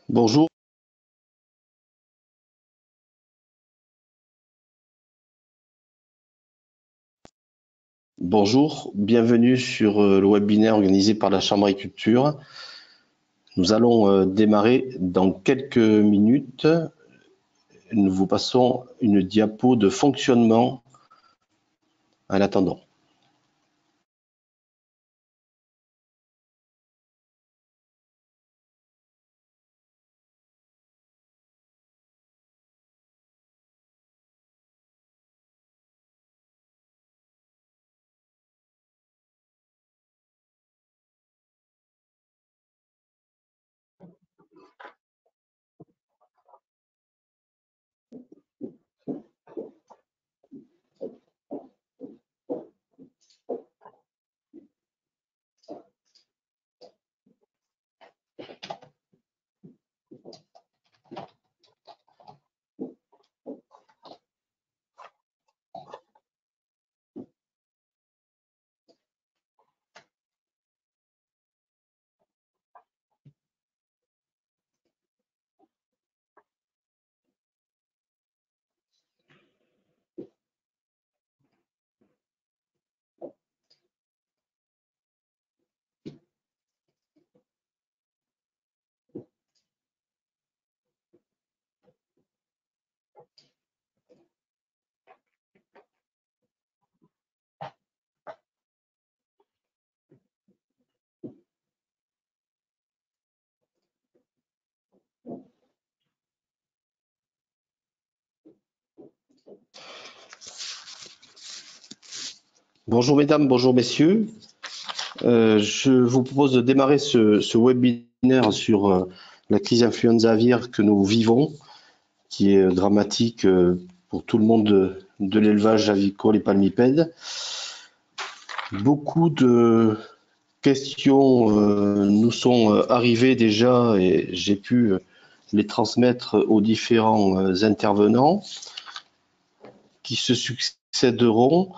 Bonjour. Bonjour, bienvenue sur le webinaire organisé par la Chambre d'agriculture. Nous allons démarrer dans quelques minutes. Nous vous passons une diapo de fonctionnement en attendant. Bonjour mesdames, bonjour messieurs. Je vous propose de démarrer ce webinaire sur la crise influenza aviaire que nous vivons, qui est dramatique pour tout le monde de l'élevage avicole et palmipède. Beaucoup de questions nous sont arrivées déjà et j'ai pu les transmettre aux différents intervenants qui se succéderont.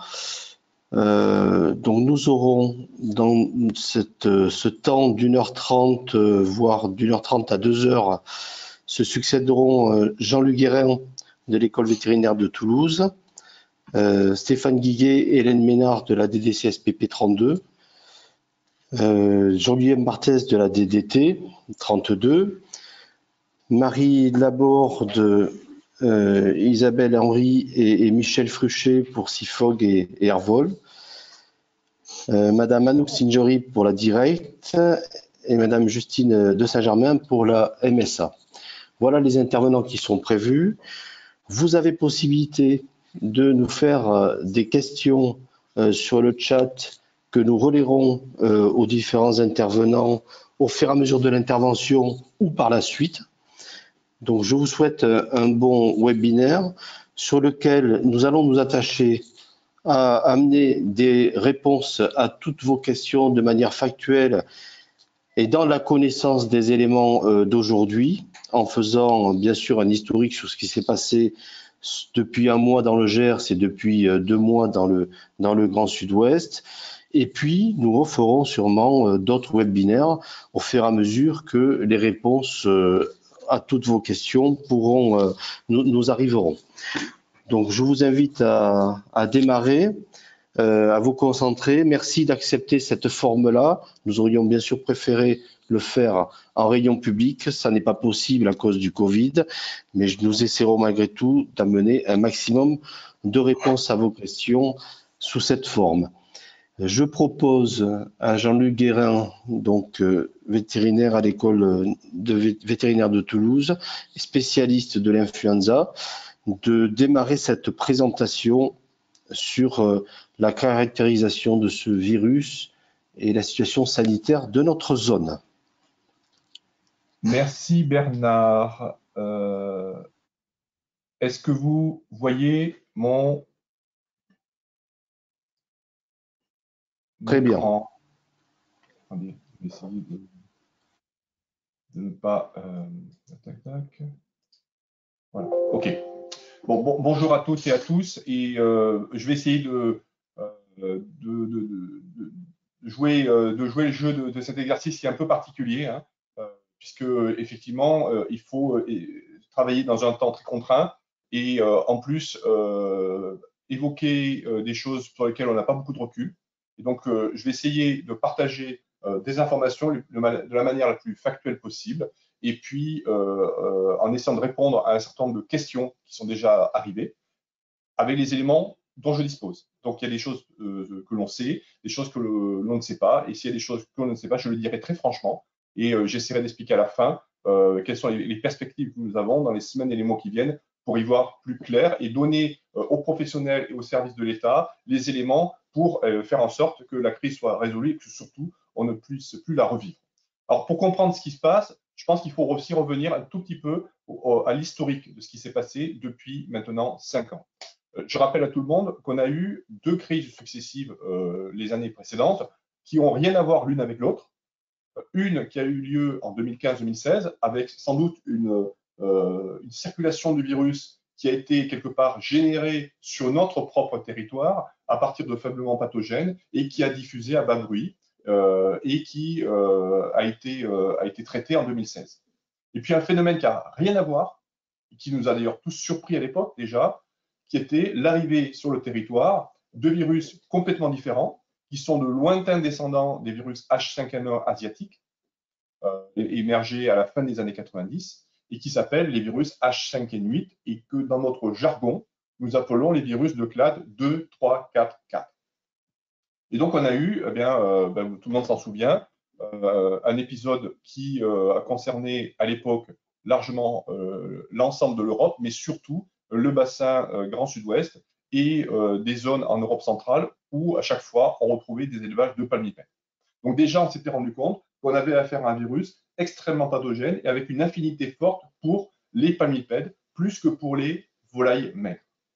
Donc nous aurons dans ce temps d'1h30, voire d'1h30 à 2h, se succéderont Jean-Luc Guérin de l'école vétérinaire de Toulouse, Stéphane Guiguet et Hélène Ménard de la DDC-SPP 32, Jean-Guillaume Barthès de la DDT 32, Marie Laborde, Isabelle Henry et Michel Fruchet pour SIFOG et Airvol, Madame Anouk Sinjori pour la Direct et Madame Justine de Saint-Germain pour la MSA. Voilà les intervenants qui sont prévus. Vous avez possibilité de nous faire des questions sur le chat que nous relayerons aux différents intervenants au fur et à mesure de l'intervention ou par la suite. Donc, je vous souhaite un bon webinaire sur lequel nous allons nous attacher à amener des réponses à toutes vos questions de manière factuelle et dans la connaissance des éléments d'aujourd'hui, en faisant bien sûr un historique sur ce qui s'est passé depuis un mois dans le Gers et depuis 2 mois dans le Grand Sud-Ouest. Et puis, nous referons sûrement d'autres webinaires au fur et à mesure que les réponses à toutes vos questions nous arriveront. Donc, je vous invite à démarrer, à vous concentrer. Merci d'accepter cette forme-là. Nous aurions bien sûr préféré le faire en réunion publique. Ça n'est pas possible à cause du Covid, mais nous essaierons malgré tout d'amener un maximum de réponses à vos questions sous cette forme. Je propose à Jean-Luc Guérin, donc vétérinaire à l'école vétérinaire de Toulouse, spécialiste de l'influenza, de démarrer cette présentation sur la caractérisation de ce virus et la situation sanitaire de notre zone. Merci Bernard. Est-ce que vous voyez mon Très bien. écran? Attendez, je vais essayer de ne pas... tac, tac. Voilà, ok. Bon, bonjour à toutes et à tous. Et je vais essayer de jouer le jeu de cet exercice qui est un peu particulier, hein, puisque effectivement, il faut travailler dans un temps très contraint et en plus évoquer des choses sur lesquelles on n'a pas beaucoup de recul. Et donc, je vais essayer de partager des informations de la manière la plus factuelle possible, et puis en essayant de répondre à un certain nombre de questions qui sont déjà arrivées, avec les éléments dont je dispose. Donc, il y a des choses que l'on sait, des choses que l'on ne sait pas, et s'il y a des choses que l'on ne sait pas, je le dirai très franchement, et j'essaierai d'expliquer à la fin quelles sont les perspectives que nous avons dans les semaines et les mois qui viennent pour y voir plus clair et donner aux professionnels et aux services de l'État les éléments pour faire en sorte que la crise soit résolue et que surtout on ne puisse plus la revivre. Alors, pour comprendre ce qui se passe, je pense qu'il faut aussi revenir un tout petit peu à l'historique de ce qui s'est passé depuis maintenant 5 ans. Je rappelle à tout le monde qu'on a eu 2 crises successives les années précédentes qui n'ont rien à voir l'une avec l'autre. Une qui a eu lieu en 2015-2016 avec sans doute une circulation du virus qui a été quelque part générée sur notre propre territoire à partir de faiblement pathogènes et qui a diffusé à bas bruit et qui a été traité en 2016. Et puis un phénomène qui n'a rien à voir, et qui nous a d'ailleurs tous surpris à l'époque déjà, qui était l'arrivée sur le territoire de virus complètement différents, qui sont de lointains descendants des virus H5N1 asiatiques, émergés à la fin des années 90, et qui s'appellent les virus H5N8, et que dans notre jargon, nous appelons les virus de clade 2, 3, 4, 4. Et donc on a eu, tout le monde s'en souvient, un épisode qui a concerné à l'époque largement l'ensemble de l'Europe, mais surtout le bassin Grand Sud-Ouest et des zones en Europe centrale où à chaque fois on retrouvait des élevages de palmipèdes. Donc déjà on s'était rendu compte qu'on avait affaire à un virus extrêmement pathogène et avec une affinité forte pour les palmipèdes plus que pour les volailles maigres.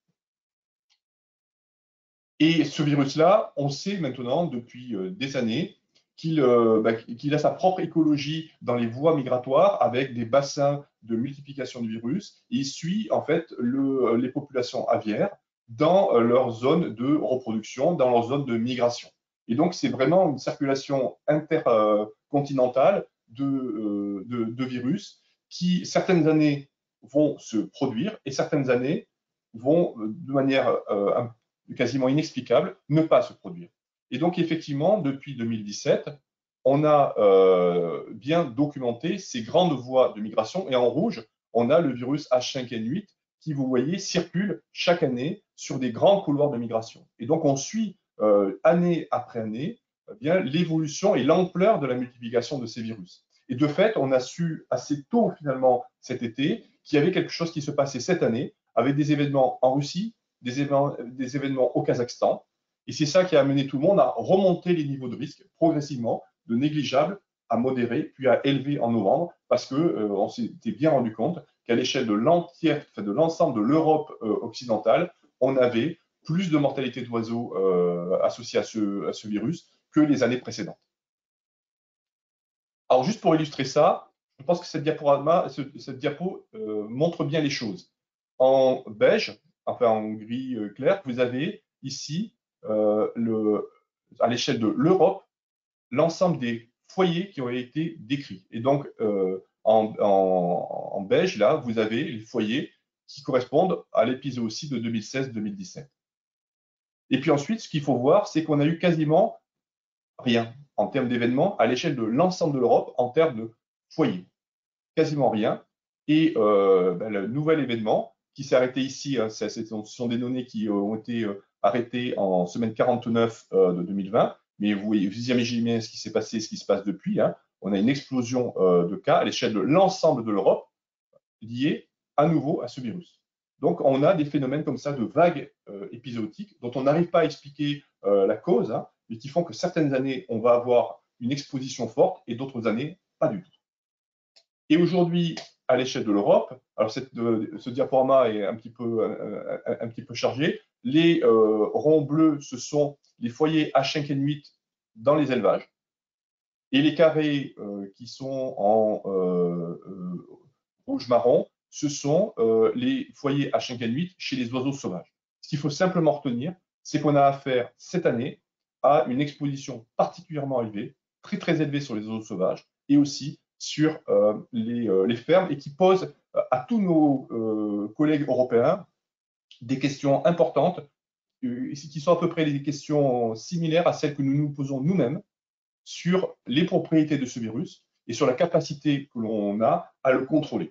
Et ce virus-là, on sait maintenant depuis des années qu'il a sa propre écologie dans les voies migratoires avec des bassins de multiplication du virus. Et il suit en fait les populations aviaires dans leur zone de reproduction, dans leur zone de migration. Et donc, c'est vraiment une circulation intercontinentale de virus qui, certaines années, vont se produire et certaines années vont, de manière quasiment inexplicable, ne pas se produire. Et donc, effectivement, depuis 2017, on a bien documenté ces grandes voies de migration. Et en rouge, on a le virus H5N8 qui, vous voyez, circule chaque année sur des grands couloirs de migration. Et donc, on suit année après année l'évolution et l'ampleur de la multiplication de ces virus. Et de fait, on a su assez tôt, finalement, cet été, qu'il y avait quelque chose qui se passait cette année avec des événements en Russie, des événements au Kazakhstan. Et c'est ça qui a amené tout le monde à remonter les niveaux de risque progressivement, de négligeable à modéré, puis à élevé en novembre, parce qu'on s'était bien rendu compte qu'à l'échelle de l'ensemble de l'Europe occidentale, on avait plus de mortalité d'oiseaux associée à ce virus que les années précédentes. Alors, juste pour illustrer ça, je pense que cette diapo montre bien les choses. En beige, enfin en gris clair, vous avez ici, à l'échelle de l'Europe, l'ensemble des foyers qui ont été décrits. Et donc, en beige, là, vous avez les foyers qui correspondent à l'épisode de 2016-2017. Et puis ensuite, ce qu'il faut voir, c'est qu'on a eu quasiment rien en termes d'événements à l'échelle de l'ensemble de l'Europe en termes de foyers. Quasiment rien. Et le nouvel événement qui s'est arrêté ici, hein, ce sont des données qui ont été arrêtées en semaine 49 de 2020. Mais vous imaginez ce qui s'est passé, ce qui se passe depuis. Hein. On a une explosion de cas à l'échelle de l'ensemble de l'Europe liés à nouveau à ce virus. Donc, on a des phénomènes comme ça de vagues épisodiques dont on n'arrive pas à expliquer la cause, hein, mais qui font que certaines années, on va avoir une exposition forte et d'autres années, pas du tout. Et aujourd'hui, à l'échelle de l'Europe, alors ce diaporama est un petit peu chargé. Les ronds bleus, ce sont les foyers H5N8 dans les élevages. Et les carrés qui sont en rouge-marron, ce sont les foyers H5N8 chez les oiseaux sauvages. Ce qu'il faut simplement retenir, c'est qu'on a affaire cette année à une exposition particulièrement élevée, très très élevée sur les oiseaux sauvages, et aussi sur les fermes et qui pose à tous nos collègues européens des questions importantes qui sont à peu près des questions similaires à celles que nous nous posons nous-mêmes sur les propriétés de ce virus et sur la capacité que l'on a à le contrôler.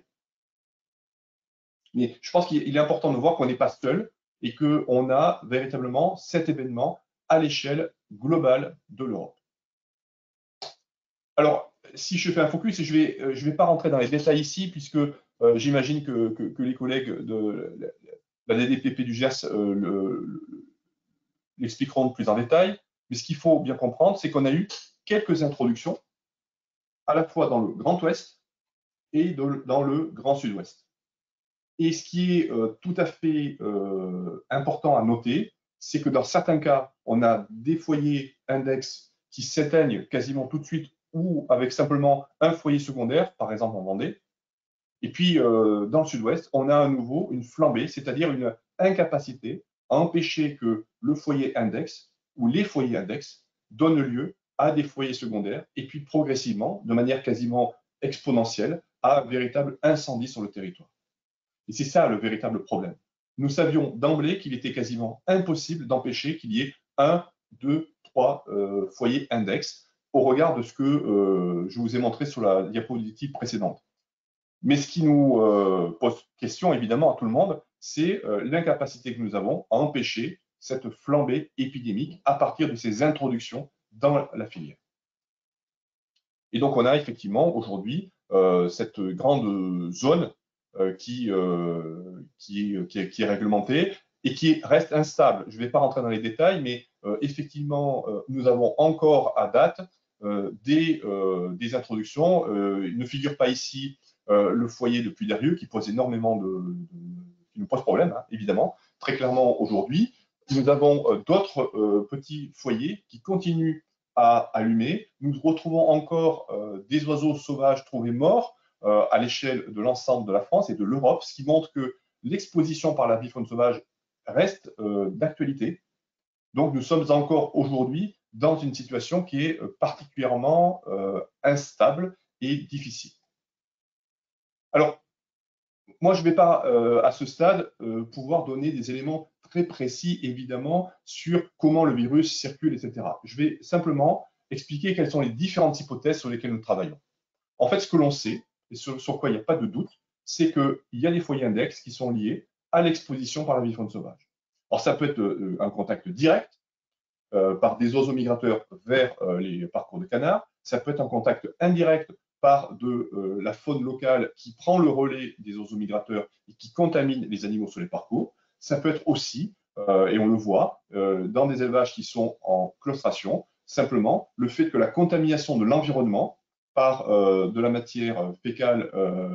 Mais je pense qu'il est important de voir qu'on n'est pas seul et qu'on a véritablement cet événement à l'échelle globale de l'Europe. Alors, si je fais un focus, et je vais pas rentrer dans les détails ici, puisque j'imagine que les collègues de la DDPP du GERS l'expliqueront plus en détail. Mais ce qu'il faut bien comprendre, c'est qu'on a eu quelques introductions, à la fois dans le Grand Ouest et dans le Grand Sud-Ouest. Et ce qui est tout à fait important à noter, c'est que dans certains cas, on a des foyers index qui s'éteignent quasiment tout de suite ou avec simplement un foyer secondaire, par exemple en Vendée. Et puis, dans le Sud-Ouest, on a à nouveau une flambée, c'est-à-dire une incapacité à empêcher que le foyer index ou les foyers index donnent lieu à des foyers secondaires et puis progressivement, de manière quasiment exponentielle, à un véritable incendie sur le territoire. Et c'est ça le véritable problème. Nous savions d'emblée qu'il était quasiment impossible d'empêcher qu'il y ait 1, 2, 3 foyers index au regard de ce que je vous ai montré sur la diapositive précédente. Mais ce qui nous pose question, évidemment, à tout le monde, c'est l'incapacité que nous avons à empêcher cette flambée épidémique à partir de ces introductions dans la filière. Et donc, on a effectivement aujourd'hui cette grande zone qui est réglementée et qui reste instable. Je ne vais pas rentrer dans les détails, mais effectivement, nous avons encore à date des introductions. Il ne figure pas ici le foyer de Puy-Dérieux qui pose énormément qui nous pose problème, hein, évidemment. Très clairement, aujourd'hui, nous avons d'autres petits foyers qui continuent à allumer. Nous retrouvons encore des oiseaux sauvages trouvés morts à l'échelle de l'ensemble de la France et de l'Europe, ce qui montre que l'exposition par la faune sauvage reste d'actualité. Donc, nous sommes encore aujourd'hui dans une situation qui est particulièrement instable et difficile. Alors, moi, je ne vais pas, à ce stade, pouvoir donner des éléments très précis, évidemment, sur comment le virus circule, etc. Je vais simplement expliquer quelles sont les différentes hypothèses sur lesquelles nous travaillons. En fait, ce que l'on sait, et sur quoi il n'y a pas de doute, c'est qu'il y a des foyers index qui sont liés à l'exposition par la faune sauvage. Alors, ça peut être un contact direct par des oiseaux migrateurs vers les parcours de canards. Ça peut être un contact indirect par de la faune locale qui prend le relais des oiseaux migrateurs et qui contamine les animaux sur les parcours. Ça peut être aussi, et on le voit, dans des élevages qui sont en claustration, simplement le fait que la contamination de l'environnement par de la matière fécale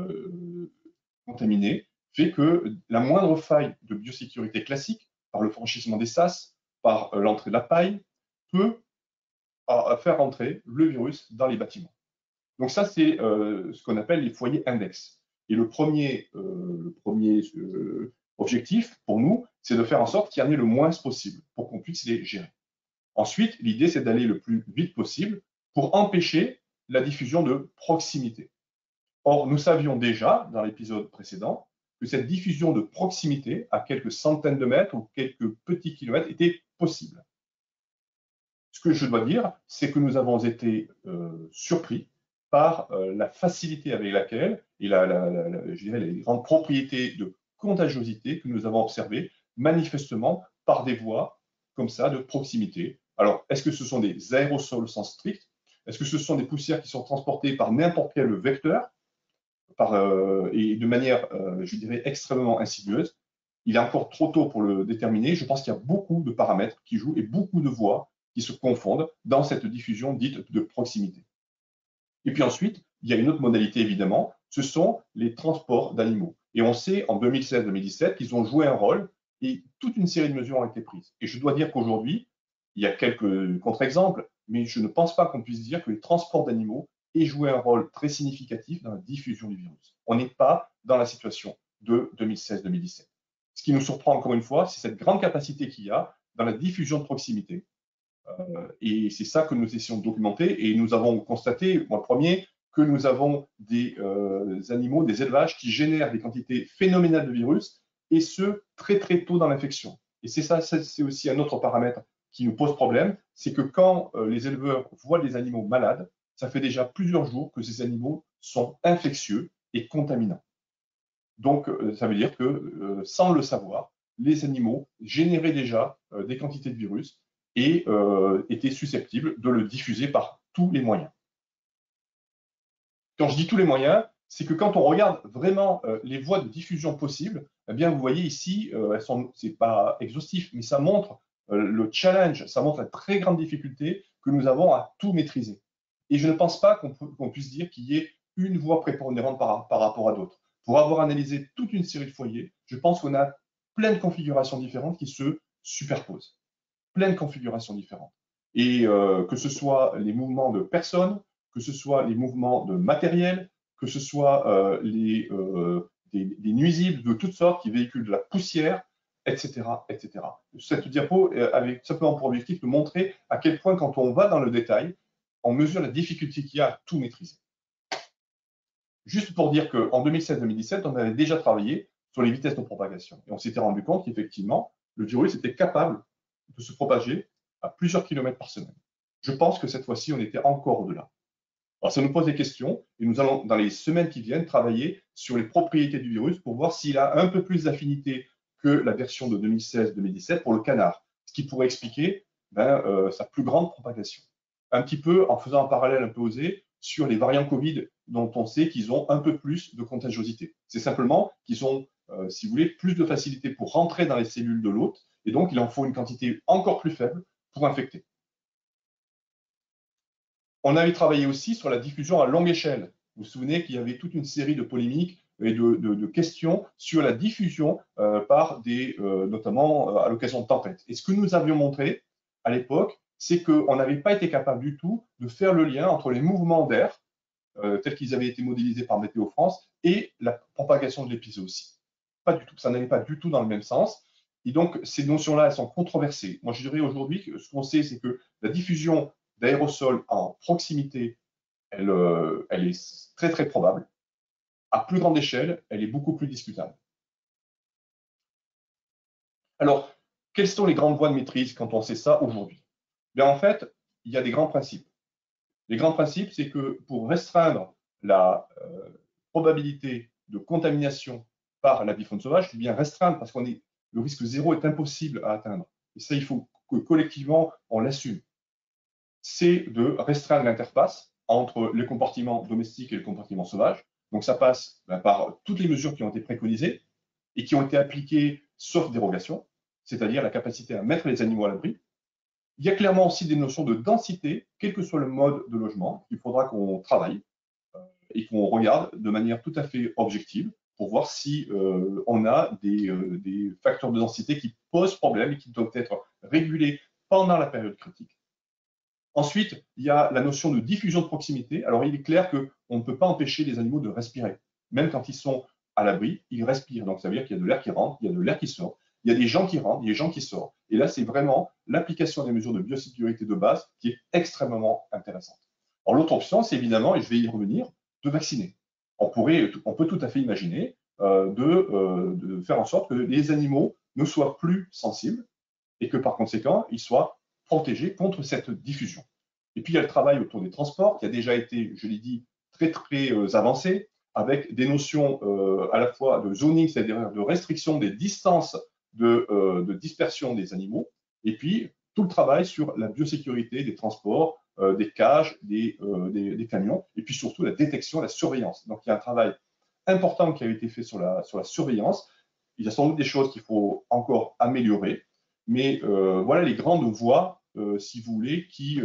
contaminée fait que la moindre faille de biosécurité classique, par le franchissement des sas, par l'entrée de la paille, peut faire entrer le virus dans les bâtiments. Donc ça, c'est ce qu'on appelle les foyers index. Et le premier objectif pour nous, c'est de faire en sorte qu'il y en ait le moins possible pour qu'on puisse les gérer. Ensuite, l'idée, c'est d'aller le plus vite possible pour empêcher la diffusion de proximité. Or, nous savions déjà, dans l'épisode précédent, que cette diffusion de proximité, à quelques centaines de mètres ou quelques petits kilomètres, était possible. Ce que je dois dire, c'est que nous avons été surpris par la facilité avec laquelle, et je dirais les grandes propriétés de contagiosité que nous avons observées, manifestement par des voies comme ça de proximité. Alors, est-ce que ce sont des aérosols au sens strict? Est-ce que ce sont des poussières qui sont transportées par n'importe quel vecteur et de manière, je dirais, extrêmement insidieuse? Il est encore trop tôt pour le déterminer. Je pense qu'il y a beaucoup de paramètres qui jouent et beaucoup de voies qui se confondent dans cette diffusion dite de proximité. Et puis ensuite, il y a une autre modalité, évidemment, ce sont les transports d'animaux. Et on sait, en 2016-2017, qu'ils ont joué un rôle et toute une série de mesures ont été prises. Et je dois dire qu'aujourd'hui, il y a quelques contre-exemples, mais je ne pense pas qu'on puisse dire que les transports d'animaux aient joué un rôle très significatif dans la diffusion du virus. On n'est pas dans la situation de 2016-2017. Ce qui nous surprend encore une fois, c'est cette grande capacité qu'il y a dans la diffusion de proximité. Et c'est ça que nous essayons de documenter. Et nous avons constaté, moi le premier, que nous avons des animaux, des élevages qui génèrent des quantités phénoménales de virus, et ce, très très tôt dans l'infection. Et c'est ça, c'est aussi un autre paramètre qui nous pose problème, c'est que quand les éleveurs voient les animaux malades, ça fait déjà plusieurs jours que ces animaux sont infectieux et contaminants. Donc, ça veut dire que, sans le savoir, les animaux généraient déjà des quantités de virus et étaient susceptibles de le diffuser par tous les moyens. Quand je dis tous les moyens, c'est que quand on regarde vraiment les voies de diffusion possibles, eh bien, vous voyez ici, c'est pas exhaustif, mais ça montre le challenge, ça montre la très grande difficulté que nous avons à tout maîtriser. Et je ne pense pas qu'on puisse dire qu'il y ait une voie prépondérante par rapport à d'autres. Pour avoir analysé toute une série de foyers, je pense qu'on a plein de configurations différentes qui se superposent. Plein de configurations différentes. Et que ce soit les mouvements de personnes, que ce soit les mouvements de matériel, que ce soit des nuisibles de toutes sortes qui véhiculent de la poussière, etc., etc. Cette diapo avait simplement pour objectif de montrer à quel point, quand on va dans le détail, on mesure la difficulté qu'il y a à tout maîtriser. Juste pour dire qu'en 2016-2017, on avait déjà travaillé sur les vitesses de propagation. Et on s'était rendu compte qu'effectivement, le virus était capable de se propager à plusieurs kilomètres par semaine. Je pense que cette fois-ci, on était encore au-delà. Alors, ça nous pose des questions et nous allons, dans les semaines qui viennent, travailler sur les propriétés du virus pour voir s'il a un peu plus d'affinité que la version de 2016-2017 pour le canard, ce qui pourrait expliquer sa plus grande propagation. Un petit peu en faisant un parallèle un peu osé sur les variants Covid dont on sait qu'ils ont un peu plus de contagiosité. C'est simplement qu'ils ont, si vous voulez, plus de facilité pour rentrer dans les cellules de l'hôte et donc il en faut une quantité encore plus faible pour infecter. On avait travaillé aussi sur la diffusion à longue échelle. Vous vous souvenez qu'il y avait toute une série de polémiques et de questions sur la diffusion par notamment à l'occasion de tempêtes. Et ce que nous avions montré à l'époque, c'est qu'on n'avait pas été capable du tout de faire le lien entre les mouvements d'air, tels qu'ils avaient été modélisés par Météo France, et la propagation de l'épizootie. Pas du tout. Ça n'allait pas du tout dans le même sens. Et donc, ces notions-là, elles sont controversées. Moi, je dirais aujourd'hui que ce qu'on sait, c'est que la diffusion d'aérosols en proximité, elle est très, très probable. À plus grande échelle, elle est beaucoup plus discutable. Alors, quelles sont les grandes voies de maîtrise quand on sait ça aujourd'hui? Bien, en fait, il y a des grands principes. Les grands principes, c'est que pour restreindre la probabilité de contamination par la bifaune sauvage, je dis bien restreindre parce que le risque zéro est impossible à atteindre. Et ça, il faut que collectivement, on l'assume. C'est de restreindre l'interface entre les compartiments domestiques et les compartiments sauvages. Donc ça passe par toutes les mesures qui ont été préconisées et qui ont été appliquées sauf dérogation, c'est-à-dire la capacité à mettre les animaux à l'abri. Il y a clairement aussi des notions de densité, quel que soit le mode de logement. Il faudra qu'on travaille et qu'on regarde de manière tout à fait objective pour voir si on a des facteurs de densité qui posent problème et qui doivent être régulés pendant la période critique. Ensuite, il y a la notion de diffusion de proximité. Alors, il est clair qu'on ne peut pas empêcher les animaux de respirer. Même quand ils sont à l'abri, ils respirent. Donc, ça veut dire qu'il y a de l'air qui rentre, il y a de l'air qui sort. Il y a des gens qui rentrent, il y a des gens qui sortent. Et là, c'est vraiment l'application des mesures de biosécurité de base qui est extrêmement intéressante. Alors, l'autre option, c'est évidemment, et je vais y revenir, de vacciner. On peut tout à fait imaginer de faire en sorte que les animaux ne soient plus sensibles et que par conséquent, ils soient protégés contre cette diffusion. Et puis, il y a le travail autour des transports qui a déjà été, je l'ai dit, très, très avancé, avec des notions à la fois de zoning, c'est-à-dire de restriction des distances de dispersion des animaux, et puis tout le travail sur la biosécurité des transports, des cages, des camions, et puis surtout la détection, la surveillance. Donc, il y a un travail important qui a été fait sur la surveillance. Il y a sans doute des choses qu'il faut encore améliorer, mais voilà les grandes voies, si vous voulez, qui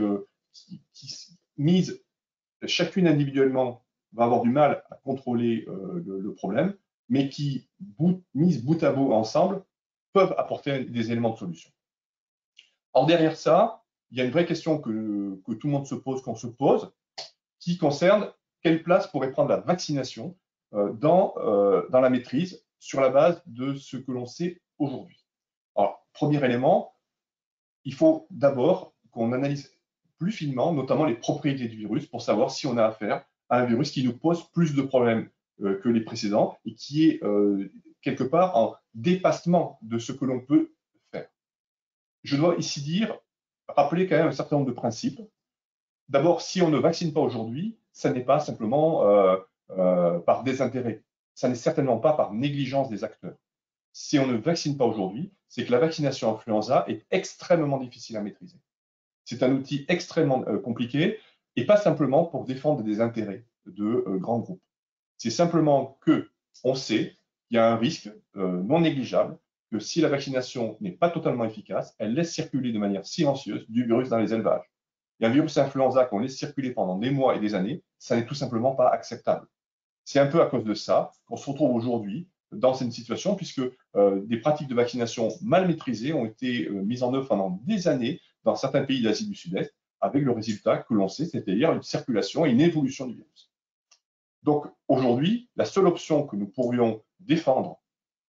misent chacune individuellement va avoir du mal à contrôler le problème, mais qui, mises bout à bout ensemble, peuvent apporter des éléments de solution. Or, derrière ça, il y a une vraie question que tout le monde se pose, qu'on se pose, qui concerne quelle place pourrait prendre la vaccination dans la maîtrise sur la base de ce que l'on sait aujourd'hui. Alors, premier élément, il faut d'abord qu'on analyse plus finement, notamment les propriétés du virus, pour savoir si on a affaire à un virus qui nous pose plus de problèmes que les précédents et qui est quelque part en dépassement de ce que l'on peut faire. Je dois ici rappeler quand même un certain nombre de principes. D'abord, si on ne vaccine pas aujourd'hui, ça n'est pas simplement par désintérêt. Ça n'est certainement pas par négligence des acteurs. Si on ne vaccine pas aujourd'hui, c'est que la vaccination influenza est extrêmement difficile à maîtriser. C'est un outil extrêmement compliqué et pas simplement pour défendre des intérêts de grands groupes. C'est simplement qu'on sait qu'il y a un risque non négligeable que si la vaccination n'est pas totalement efficace, elle laisse circuler de manière silencieuse du virus dans les élevages. Et un virus influenza qu'on laisse circuler pendant des mois et des années, ça n'est tout simplement pas acceptable. C'est un peu à cause de ça qu'on se retrouve aujourd'hui dans cette situation, puisque des pratiques de vaccination mal maîtrisées ont été mises en œuvre pendant des années dans certains pays d'Asie du Sud-Est, avec le résultat que l'on sait, c'est-à-dire une circulation et une évolution du virus. Donc aujourd'hui, la seule option que nous pourrions défendre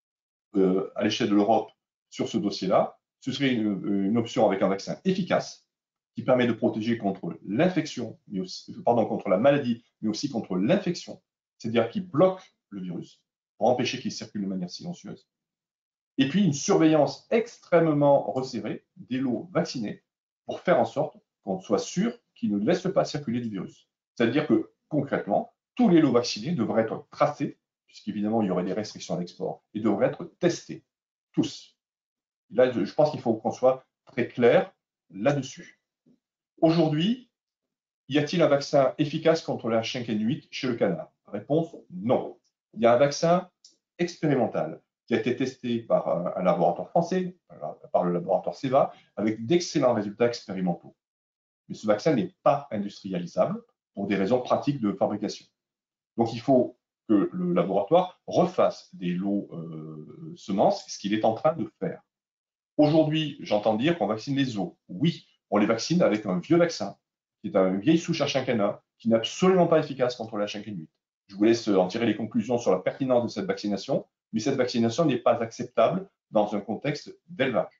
à l'échelle de l'Europe sur ce dossier-là, ce serait une option avec un vaccin efficace qui permet de protéger contre l'infection, contre la maladie, mais aussi contre l'infection, c'est-à-dire qui bloque le virus pour empêcher qu'il circule de manière silencieuse. Et puis une surveillance extrêmement resserrée des lots vaccinés pour faire en sorte qu'on soit sûr qu'ils ne laissent pas circuler du virus. C'est-à-dire que concrètement, tous les lots vaccinés devraient être tracés, puisqu'évidemment il y aurait des restrictions à l'export, et devraient être testés, tous. Là, je pense qu'il faut qu'on soit très clair là-dessus. Aujourd'hui, y a-t-il un vaccin efficace contre la H5N8 chez le canard? Réponse, non. Il y a un vaccin expérimental qui a été testé par un laboratoire français, par le laboratoire CEVA, avec d'excellents résultats expérimentaux. Mais ce vaccin n'est pas industrialisable pour des raisons pratiques de fabrication. Donc il faut que le laboratoire refasse des lots semences, ce qu'il est en train de faire. Aujourd'hui, j'entends dire qu'on vaccine les os. Oui, on les vaccine avec un vieux vaccin, qui est une vieille souche H5N1, qui n'est absolument pas efficace contre la H5N8. Je vous laisse en tirer les conclusions sur la pertinence de cette vaccination, mais cette vaccination n'est pas acceptable dans un contexte d'élevage.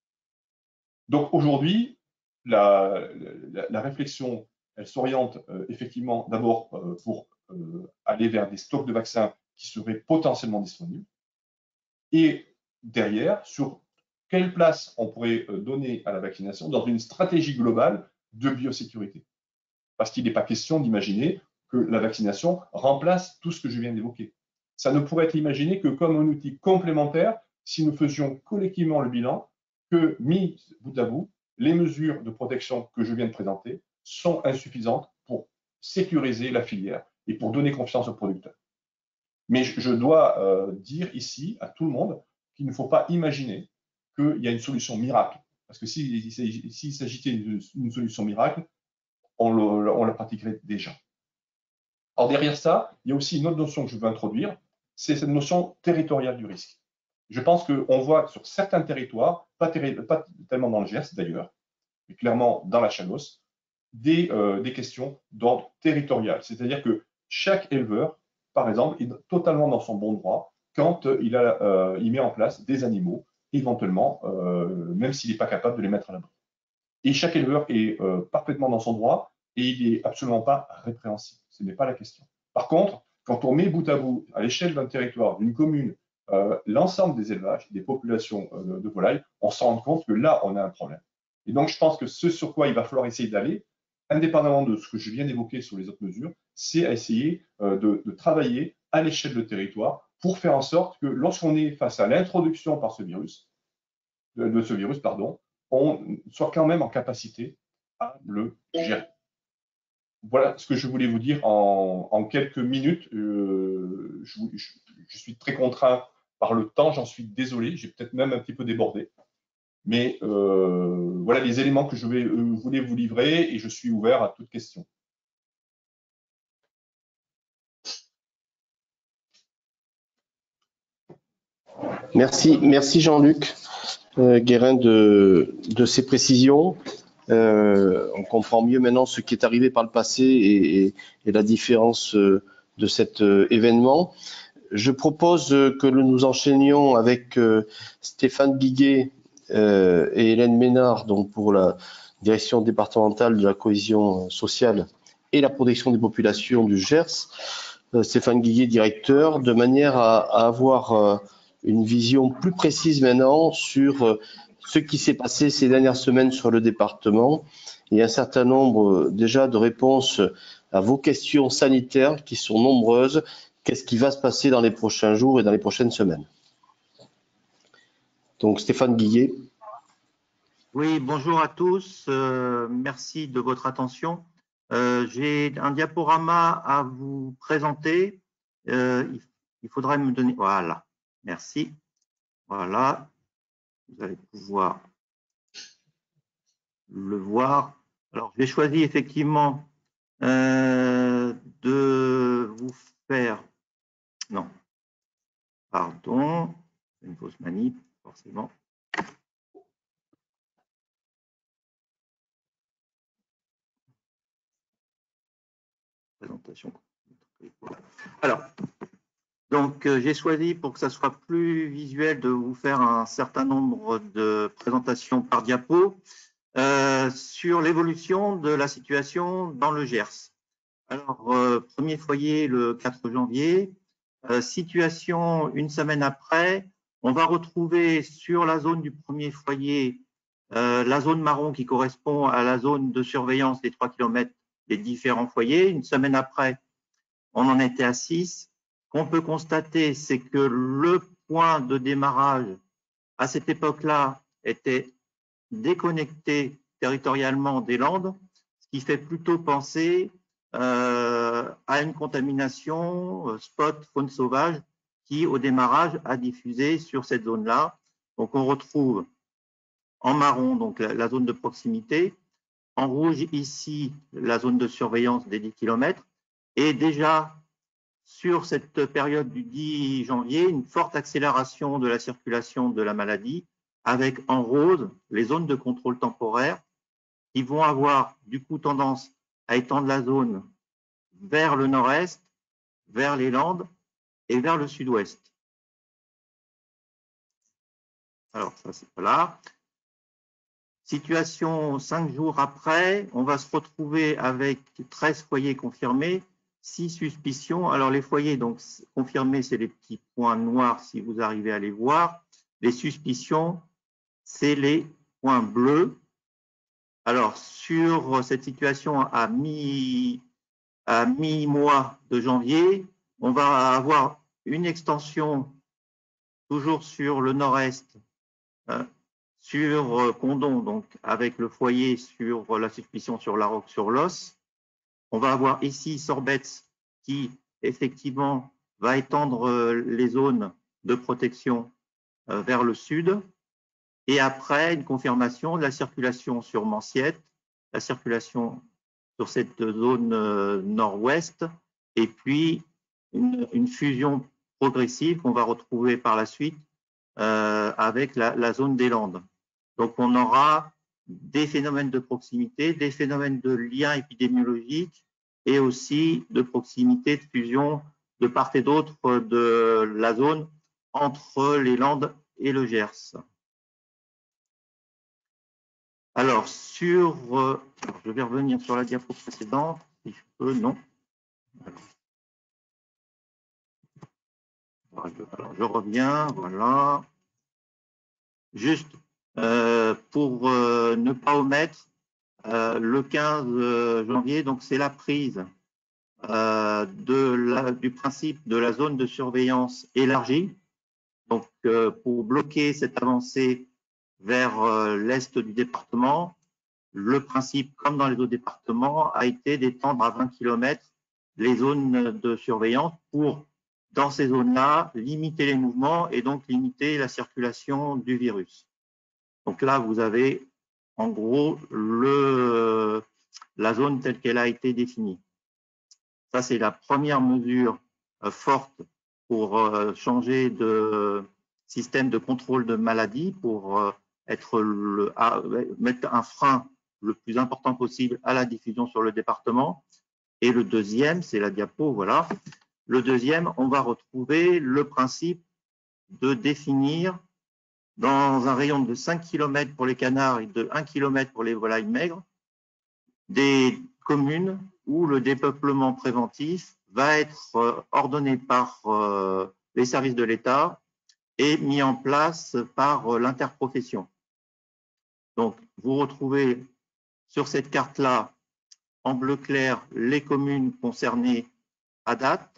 Donc aujourd'hui, la réflexion, elle s'oriente effectivement d'abord pour aller vers des stocks de vaccins qui seraient potentiellement disponibles, et derrière, sur quelle place on pourrait donner à la vaccination dans une stratégie globale de biosécurité. Parce qu'il n'est pas question d'imaginer que la vaccination remplace tout ce que je viens d'évoquer. Ça ne pourrait être imaginé que comme un outil complémentaire si nous faisions collectivement le bilan que, mis bout à bout, les mesures de protection que je viens de présenter sont insuffisantes pour sécuriser la filière et pour donner confiance aux producteurs. Mais je dois dire ici à tout le monde qu'il ne faut pas imaginer qu'il y a une solution miracle. Parce que s'il s'agissait d'une solution miracle, on la pratiquerait déjà. Alors derrière ça, il y a aussi une autre notion que je veux introduire, c'est cette notion territoriale du risque. Je pense qu'on voit sur certains territoires, pas tellement dans le Gers d'ailleurs, mais clairement dans la Chalosse, des questions d'ordre territorial. C'est-à-dire que chaque éleveur, par exemple, est totalement dans son bon droit quand il met en place des animaux, éventuellement, même s'il n'est pas capable de les mettre à l'abri. Et chaque éleveur est parfaitement dans son droit et il n'est absolument pas répréhensible. Ce n'est pas la question. Par contre, quand on met bout à bout, à l'échelle d'un territoire, d'une commune, l'ensemble des élevages, des populations de volailles, on se rend compte que là, on a un problème. Et donc, je pense que ce sur quoi il va falloir essayer d'aller, indépendamment de ce que je viens d'évoquer sur les autres mesures, c'est à essayer de travailler à l'échelle de territoire pour faire en sorte que lorsqu'on est face à l'introduction par ce virus, on soit quand même en capacité à le gérer. Voilà ce que je voulais vous dire en quelques minutes. Je suis très contraint par le temps, j'en suis désolé, j'ai peut-être même un petit peu débordé. Mais voilà les éléments que je voulais vous livrer et je suis ouvert à toute question. Merci Jean-Luc Guérin de ces précisions. On comprend mieux maintenant ce qui est arrivé par le passé et la différence de cet événement. Je propose que nous enchaînions avec Stéphane Guiguet et Hélène Ménard, donc pour la direction départementale de la cohésion sociale et la protection des populations du Gers, Stéphane Guillet, directeur, de manière à avoir une vision plus précise maintenant sur ce qui s'est passé ces dernières semaines sur le département et un certain nombre déjà de réponses à vos questions sanitaires qui sont nombreuses. Qu'est-ce qui va se passer dans les prochains jours et dans les prochaines semaines? Donc Stéphane Guillet. Oui, bonjour à tous. Merci de votre attention. J'ai un diaporama à vous présenter. Il faudrait me donner… Voilà, merci. Voilà, vous allez pouvoir le voir. Alors, j'ai choisi effectivement de vous faire… Non, pardon, une fausse manip, forcément. Présentation. Alors, donc j'ai choisi pour que ça soit plus visuel de vous faire un certain nombre de présentations par diapo sur l'évolution de la situation dans le Gers. Alors, premier foyer le 4 janvier, situation une semaine après, on va retrouver sur la zone du premier foyer la zone marron qui correspond à la zone de surveillance des 3 km des différents foyers. Une semaine après, on en était à 6. Ce qu'on peut constater, c'est que le point de démarrage à cette époque-là était déconnecté territorialement des Landes, ce qui fait plutôt penser à une contamination spot faune sauvage qui, au démarrage, a diffusé sur cette zone-là. Donc, on retrouve en marron donc la zone de proximité, en rouge ici la zone de surveillance des 10 km, et déjà sur cette période du 10 janvier, une forte accélération de la circulation de la maladie, avec en rose les zones de contrôle temporaire qui vont avoir du coup tendance à étendre la zone vers le nord-est, vers les Landes et vers le sud-ouest. Alors ça c'est voilà. Situation 5 jours après, on va se retrouver avec 13 foyers confirmés, 6 suspicions. Alors les foyers donc confirmés, c'est les petits points noirs si vous arrivez à les voir. Les suspicions, c'est les points bleus. Alors sur cette situation à mi-mois de janvier, on va avoir une extension toujours sur le nord-est, sur Condom, donc avec le foyer sur la suspicion sur la roque sur l'os. On va avoir ici Sorbets qui effectivement va étendre les zones de protection vers le sud. Et après, une confirmation de la circulation sur Manciette, la circulation sur cette zone nord-ouest, et puis une fusion progressive qu'on va retrouver par la suite avec la zone des Landes. Donc, on aura des phénomènes de proximité, des phénomènes de lien épidémiologique et aussi de proximité, de fusion de part et d'autre de la zone entre les Landes et le Gers. Alors, je vais revenir sur la diapo précédente, si je peux, non. Alors, je reviens, voilà. Juste pour ne pas omettre, le 15 janvier, donc c'est la prise du principe de la zone de surveillance élargie. Donc, pour bloquer cette avancée vers l'est du département, le principe, comme dans les autres départements, a été d'étendre à 20 km les zones de surveillance pour, dans ces zones-là, limiter les mouvements et donc limiter la circulation du virus. Donc là, vous avez en gros la zone telle qu'elle a été définie. Ça, c'est la première mesure forte pour changer de système de contrôle de maladie, pour mettre un frein le plus important possible à la diffusion sur le département. Et le deuxième, c'est la diapo, voilà. Le deuxième, on va retrouver le principe de définir dans un rayon de 5 km pour les canards et de 1 km pour les volailles maigres, des communes où le dépeuplement préventif va être ordonné par les services de l'État et mis en place par l'interprofession. Donc, vous retrouvez sur cette carte-là, en bleu clair, les communes concernées à date,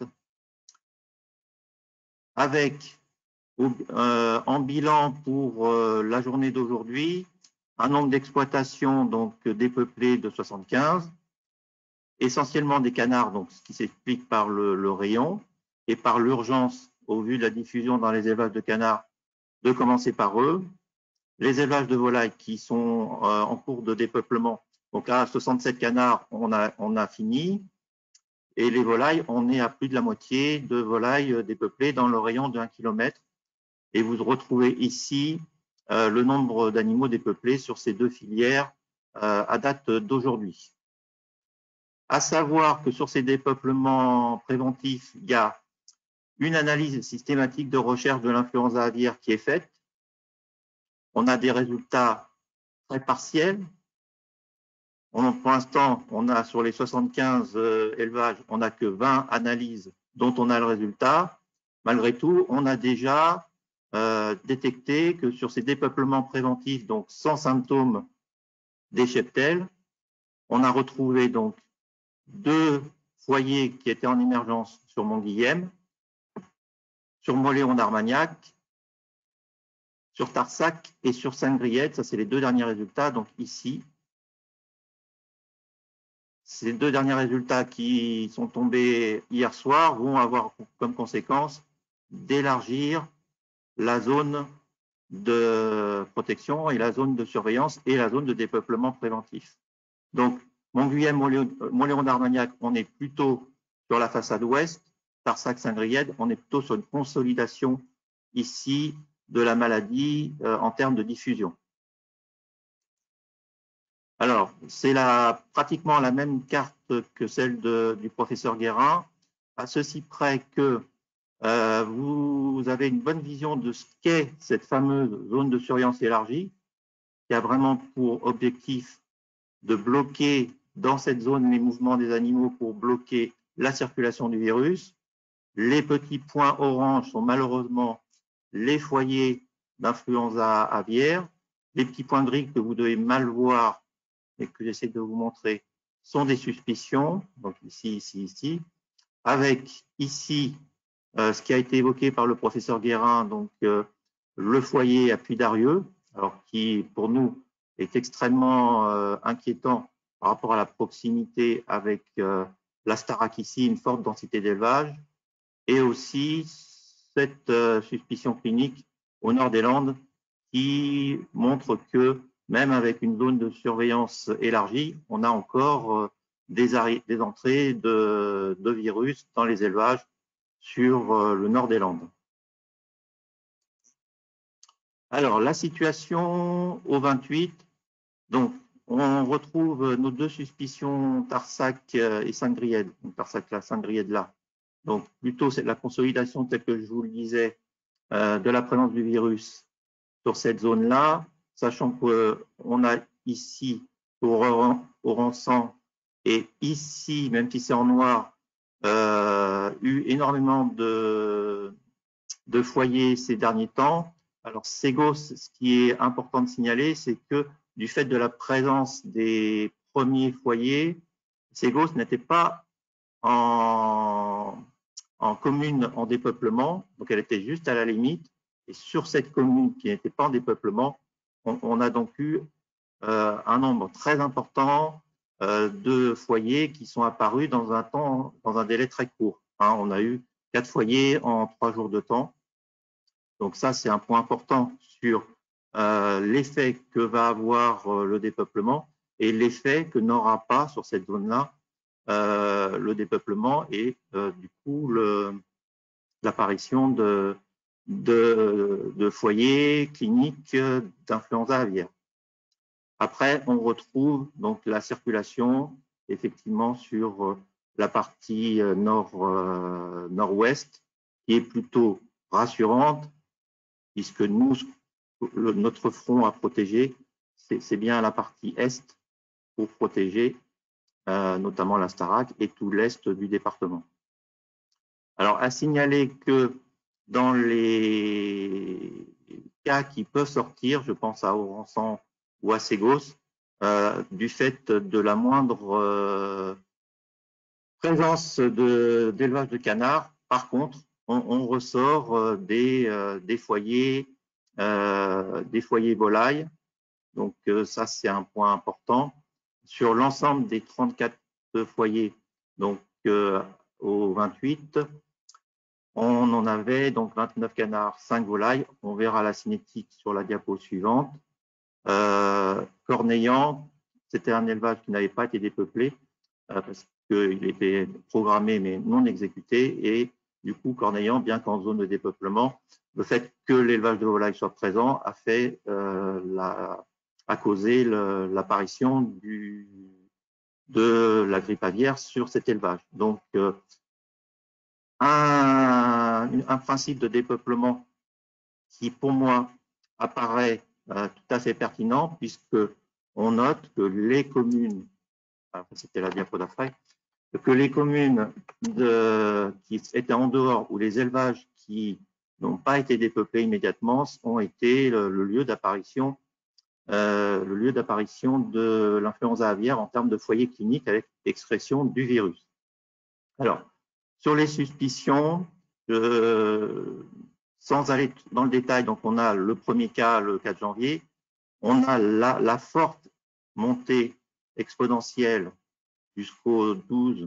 avec en bilan pour la journée d'aujourd'hui, un nombre d'exploitations donc dépeuplées de 75, essentiellement des canards, donc ce qui s'explique par le rayon et par l'urgence au vu de la diffusion dans les élevages de canards de commencer par eux. Les élevages de volailles qui sont en cours de dépeuplement, donc là 67 canards, on a fini. Et les volailles, on est à plus de la moitié de volailles dépeuplées dans le rayon de 1 km. Et vous retrouvez ici le nombre d'animaux dépeuplés sur ces deux filières à date d'aujourd'hui. À savoir que sur ces dépeuplements préventifs, il y a une analyse systématique de recherche de l'influenza aviaire qui est faite. On a des résultats très partiels. Pour l'instant, on a sur les 75 élevages, on n'a que 20 analyses dont on a le résultat. Malgré tout, on a déjà détecté que sur ces dépeuplements préventifs, donc sans symptômes des cheptels, on a retrouvé donc 2 foyers qui étaient en émergence sur Montguillem, sur Moléon-d'Armagnac, sur Tarsac et sur Sainte-Briède. Ça, c'est les 2 derniers résultats. Donc ici, ces 2 derniers résultats qui sont tombés hier soir vont avoir comme conséquence d'élargir la zone de protection et la zone de surveillance et la zone de dépeuplement préventif. Donc, Montguillem, Moléon-d'Armagnac, on est plutôt sur la façade ouest. Tarsac, Sainte-Briède, on est plutôt sur une consolidation ici de la maladie en termes de diffusion. Alors, c'est pratiquement la même carte que celle du professeur Guérin, à ceci près que vous avez une bonne vision de ce qu'est cette fameuse zone de surveillance élargie, qui a vraiment pour objectif de bloquer dans cette zone les mouvements des animaux pour bloquer la circulation du virus. Les petits points orange sont malheureusement les foyers d'influenza aviaire. Les petits points gris que vous devez mal voir et que j'essaie de vous montrer sont des suspicions, donc ici, ici, ici, avec ici ce qui a été évoqué par le professeur Guérin, donc le foyer à Puy-d'Arieux, alors qui pour nous est extrêmement inquiétant par rapport à la proximité avec l'Astarac ici, une forte densité d'élevage, et aussi cette suspicion clinique au nord des Landes qui montre que même avec une zone de surveillance élargie, on a encore des entrées de virus dans les élevages sur le nord des Landes. Alors, la situation au 28, donc on retrouve nos 2 suspicions Tarsac et Sainte-Briède, donc Tarsac là, Sainte-Briède là. Donc plutôt c'est la consolidation telle que je vous le disais de la présence du virus sur cette zone-là, sachant qu'on a ici au Rançon et ici, même si c'est en noir, eu énormément de foyers ces derniers temps. Alors, Ségos, ce qui est important de signaler, c'est que du fait de la présence des premiers foyers, Ségos n'était pas en commune en dépeuplement, donc elle était juste à la limite. Et sur cette commune qui n'était pas en dépeuplement, on a donc eu un nombre très important de foyers qui sont apparus dans un délai très court. Hein, on a eu 4 foyers en 3 jours de temps. Donc ça, c'est un point important sur l'effet que va avoir le dépeuplement et l'effet que n'aura pas sur cette zone-là le dépeuplement et du coup l'apparition de foyers cliniques d'influenza aviaire. Après, on retrouve donc la circulation effectivement sur la partie nord-ouest qui est plutôt rassurante puisque nous, notre front à protéger, c'est bien la partie est pour protéger notamment la Starac et tout l'est du département. Alors, à signaler que dans les cas qui peuvent sortir, je pense à Orançon ou à Ségos, du fait de la moindre présence d'élevage de canards, par contre, on ressort des foyers volailles. Donc, ça, c'est un point important. Sur l'ensemble des 34 foyers, donc au 28, on en avait donc 29 canards, 5 volailles. On verra la cinétique sur la diapo suivante. Cornéllan, c'était un élevage qui n'avait pas été dépeuplé parce qu'il était programmé mais non exécuté. Et du coup, Cornéllan, bien qu'en zone de dépeuplement, le fait que l'élevage de volailles soit présent a causé l'apparition de la grippe aviaire sur cet élevage. Donc, un principe de dépeuplement qui, pour moi, apparaît tout à fait pertinent, puisque on note que les communes, c'était la diapo d'après, que les communes qui étaient en dehors ou les élevages qui n'ont pas été dépeuplés immédiatement ont été le lieu d'apparition de l'influenza aviaire en termes de foyer clinique avec expression du virus. Alors, sur les suspicions, sans aller dans le détail, donc on a le premier cas le 4 janvier, on a la forte montée exponentielle jusqu'au 11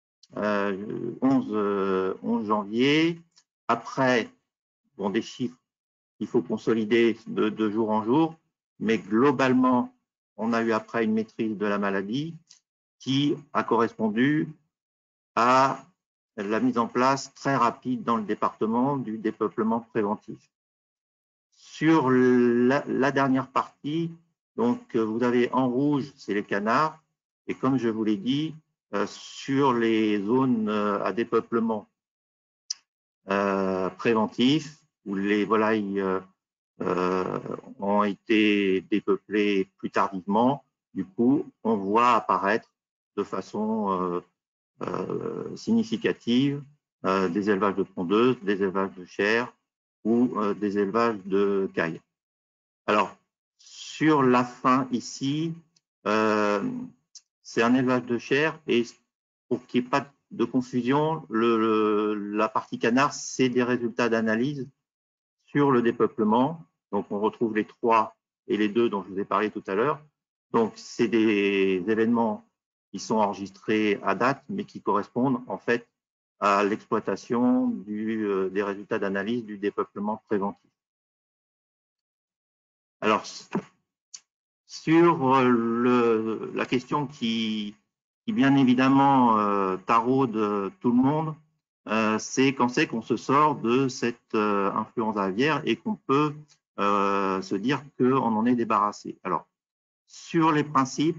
janvier. Après, bon, des chiffres qu'il faut consolider de jour en jour, mais globalement, on a eu après une maîtrise de la maladie qui a correspondu à la mise en place très rapide dans le département du dépeuplement préventif. Sur la dernière partie, donc vous avez en rouge, c'est les canards, et comme je vous l'ai dit, sur les zones à dépeuplement préventif, où les volailles ont été dépeuplées plus tardivement, du coup, on voit apparaître de façon significative des élevages de pondeuses, des élevages de chair ou des élevages de cailles. Alors, sur la fin ici, c'est un élevage de chair et pour qu'il n'y ait pas de confusion, la partie canard, c'est des résultats d'analyse sur le dépeuplement. Donc, on retrouve les 3 et les 2 dont je vous ai parlé tout à l'heure. Donc, c'est des événements qui sont enregistrés à date, mais qui correspondent en fait à l'exploitation des résultats d'analyse du dépeuplement préventif. Alors, sur la question qui bien évidemment taraude tout le monde, c'est quand c'est qu'on se sort de cette influenza aviaire et qu'on peut se dire qu'on en est débarrassé. Alors, sur les principes,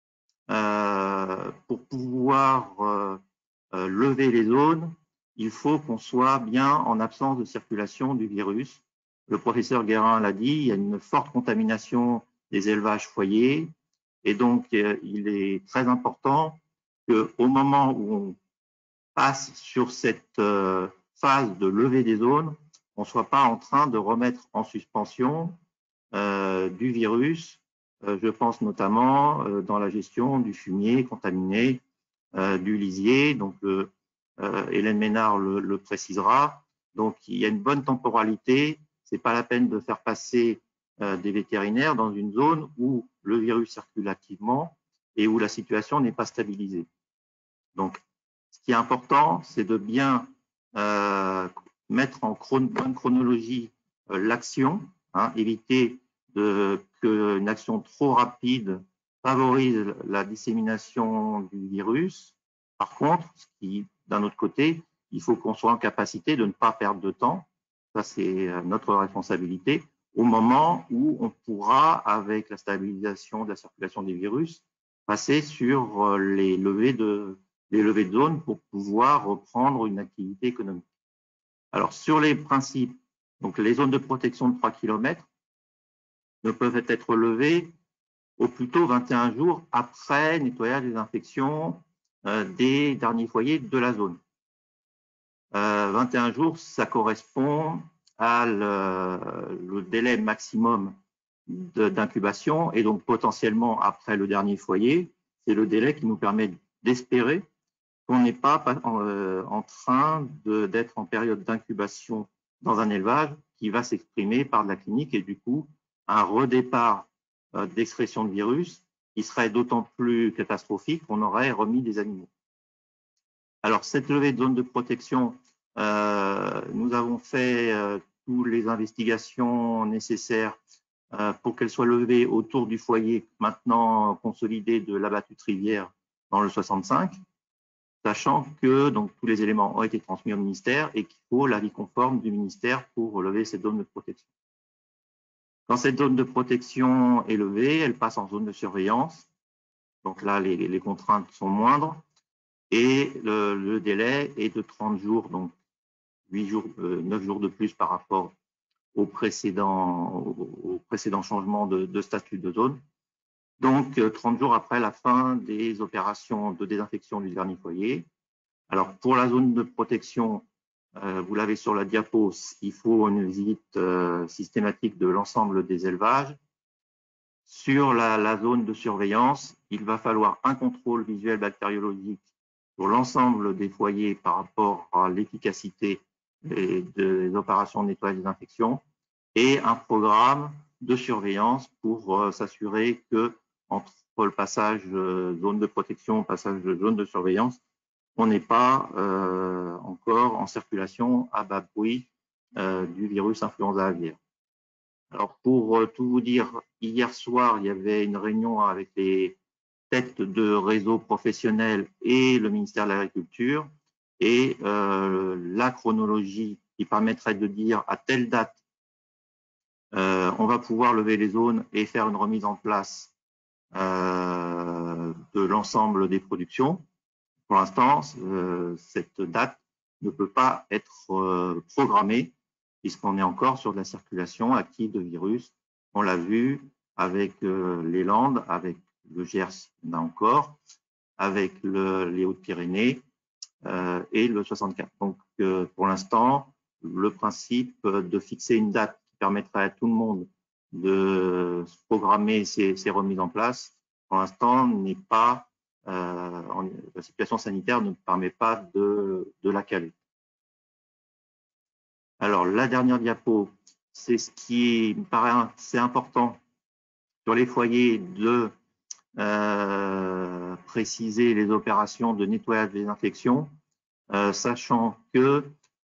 pour pouvoir lever les zones, il faut qu'on soit bien en absence de circulation du virus. Le professeur Guérin l'a dit, il y a une forte contamination des élevages foyers et donc il est très important qu'au moment où on passe sur cette phase de levée des zones, on ne soit pas en train de remettre en suspension du virus. Je pense notamment dans la gestion du fumier contaminé, du lisier. Donc, Hélène Ménard le précisera. Donc, il y a une bonne temporalité. Ce n'est pas la peine de faire passer des vétérinaires dans une zone où le virus circule activement et où la situation n'est pas stabilisée. Donc, ce qui est important, c'est de bien mettre en bonne chronologie l'action, éviter qu'une action trop rapide favorise la dissémination du virus. Par contre, d'un autre côté, il faut qu'on soit en capacité de ne pas perdre de temps, ça c'est notre responsabilité, au moment où on pourra, avec la stabilisation de la circulation des virus, passer sur les levées de zone pour pouvoir reprendre une activité économique. Alors, sur les principes, donc les zones de protection de 3 km ne peuvent être levées au plus tôt 21 jours après nettoyage et désinfection des derniers foyers de la zone. 21 jours, ça correspond à le délai maximum d'incubation et donc potentiellement après le dernier foyer, c'est le délai qui nous permet d'espérer qu'on n'est pas en train d'être en période d'incubation dans un élevage qui va s'exprimer par de la clinique et du coup un redépart d'expression de virus qui serait d'autant plus catastrophique qu'on aurait remis des animaux. Alors cette levée de zone de protection, nous avons fait toutes les investigations nécessaires pour qu'elle soit levée autour du foyer maintenant consolidé de l'Abattu-Trivière dans le 65, sachant que donc, tous les éléments ont été transmis au ministère et qu'il faut l'avis conforme du ministère pour lever cette zone de protection. Quand cette zone de protection est levée, elle passe en zone de surveillance. Donc là, les contraintes sont moindres et le délai est de 30 jours, donc 9 jours de plus par rapport au précédent changement de statut de zone. Donc, 30 jours après la fin des opérations de désinfection du dernier foyer. Alors, pour la zone de protection, vous l'avez sur la diapo, il faut une visite systématique de l'ensemble des élevages. Sur la zone de surveillance, il va falloir un contrôle visuel bactériologique sur l'ensemble des foyers par rapport à l'efficacité des opérations de nettoyage et désinfection et un programme de surveillance pour s'assurer que entre le passage zone de protection, passage de zone de surveillance, on n'est pas encore en circulation à bas bruit du virus influenza aviaire. Alors pour tout vous dire, hier soir, il y avait une réunion avec les têtes de réseaux professionnels et le ministère de l'Agriculture et la chronologie qui permettrait de dire à telle date on va pouvoir lever les zones et faire une remise en place de l'ensemble des productions. Pour l'instant, cette date ne peut pas être programmée puisqu'on est encore sur de la circulation active de virus. On l'a vu avec les Landes, avec le Gers, on a encore, avec les Hautes-Pyrénées et le 64. Donc, pour l'instant, le principe de fixer une date qui permettrait à tout le monde de programmer ces remises en place, pour l'instant, n'est pas la situation sanitaire ne permet pas de la caler. Alors, la dernière diapo, c'est ce qui me paraît assez important sur les foyers de préciser les opérations de nettoyage et désinfection, sachant que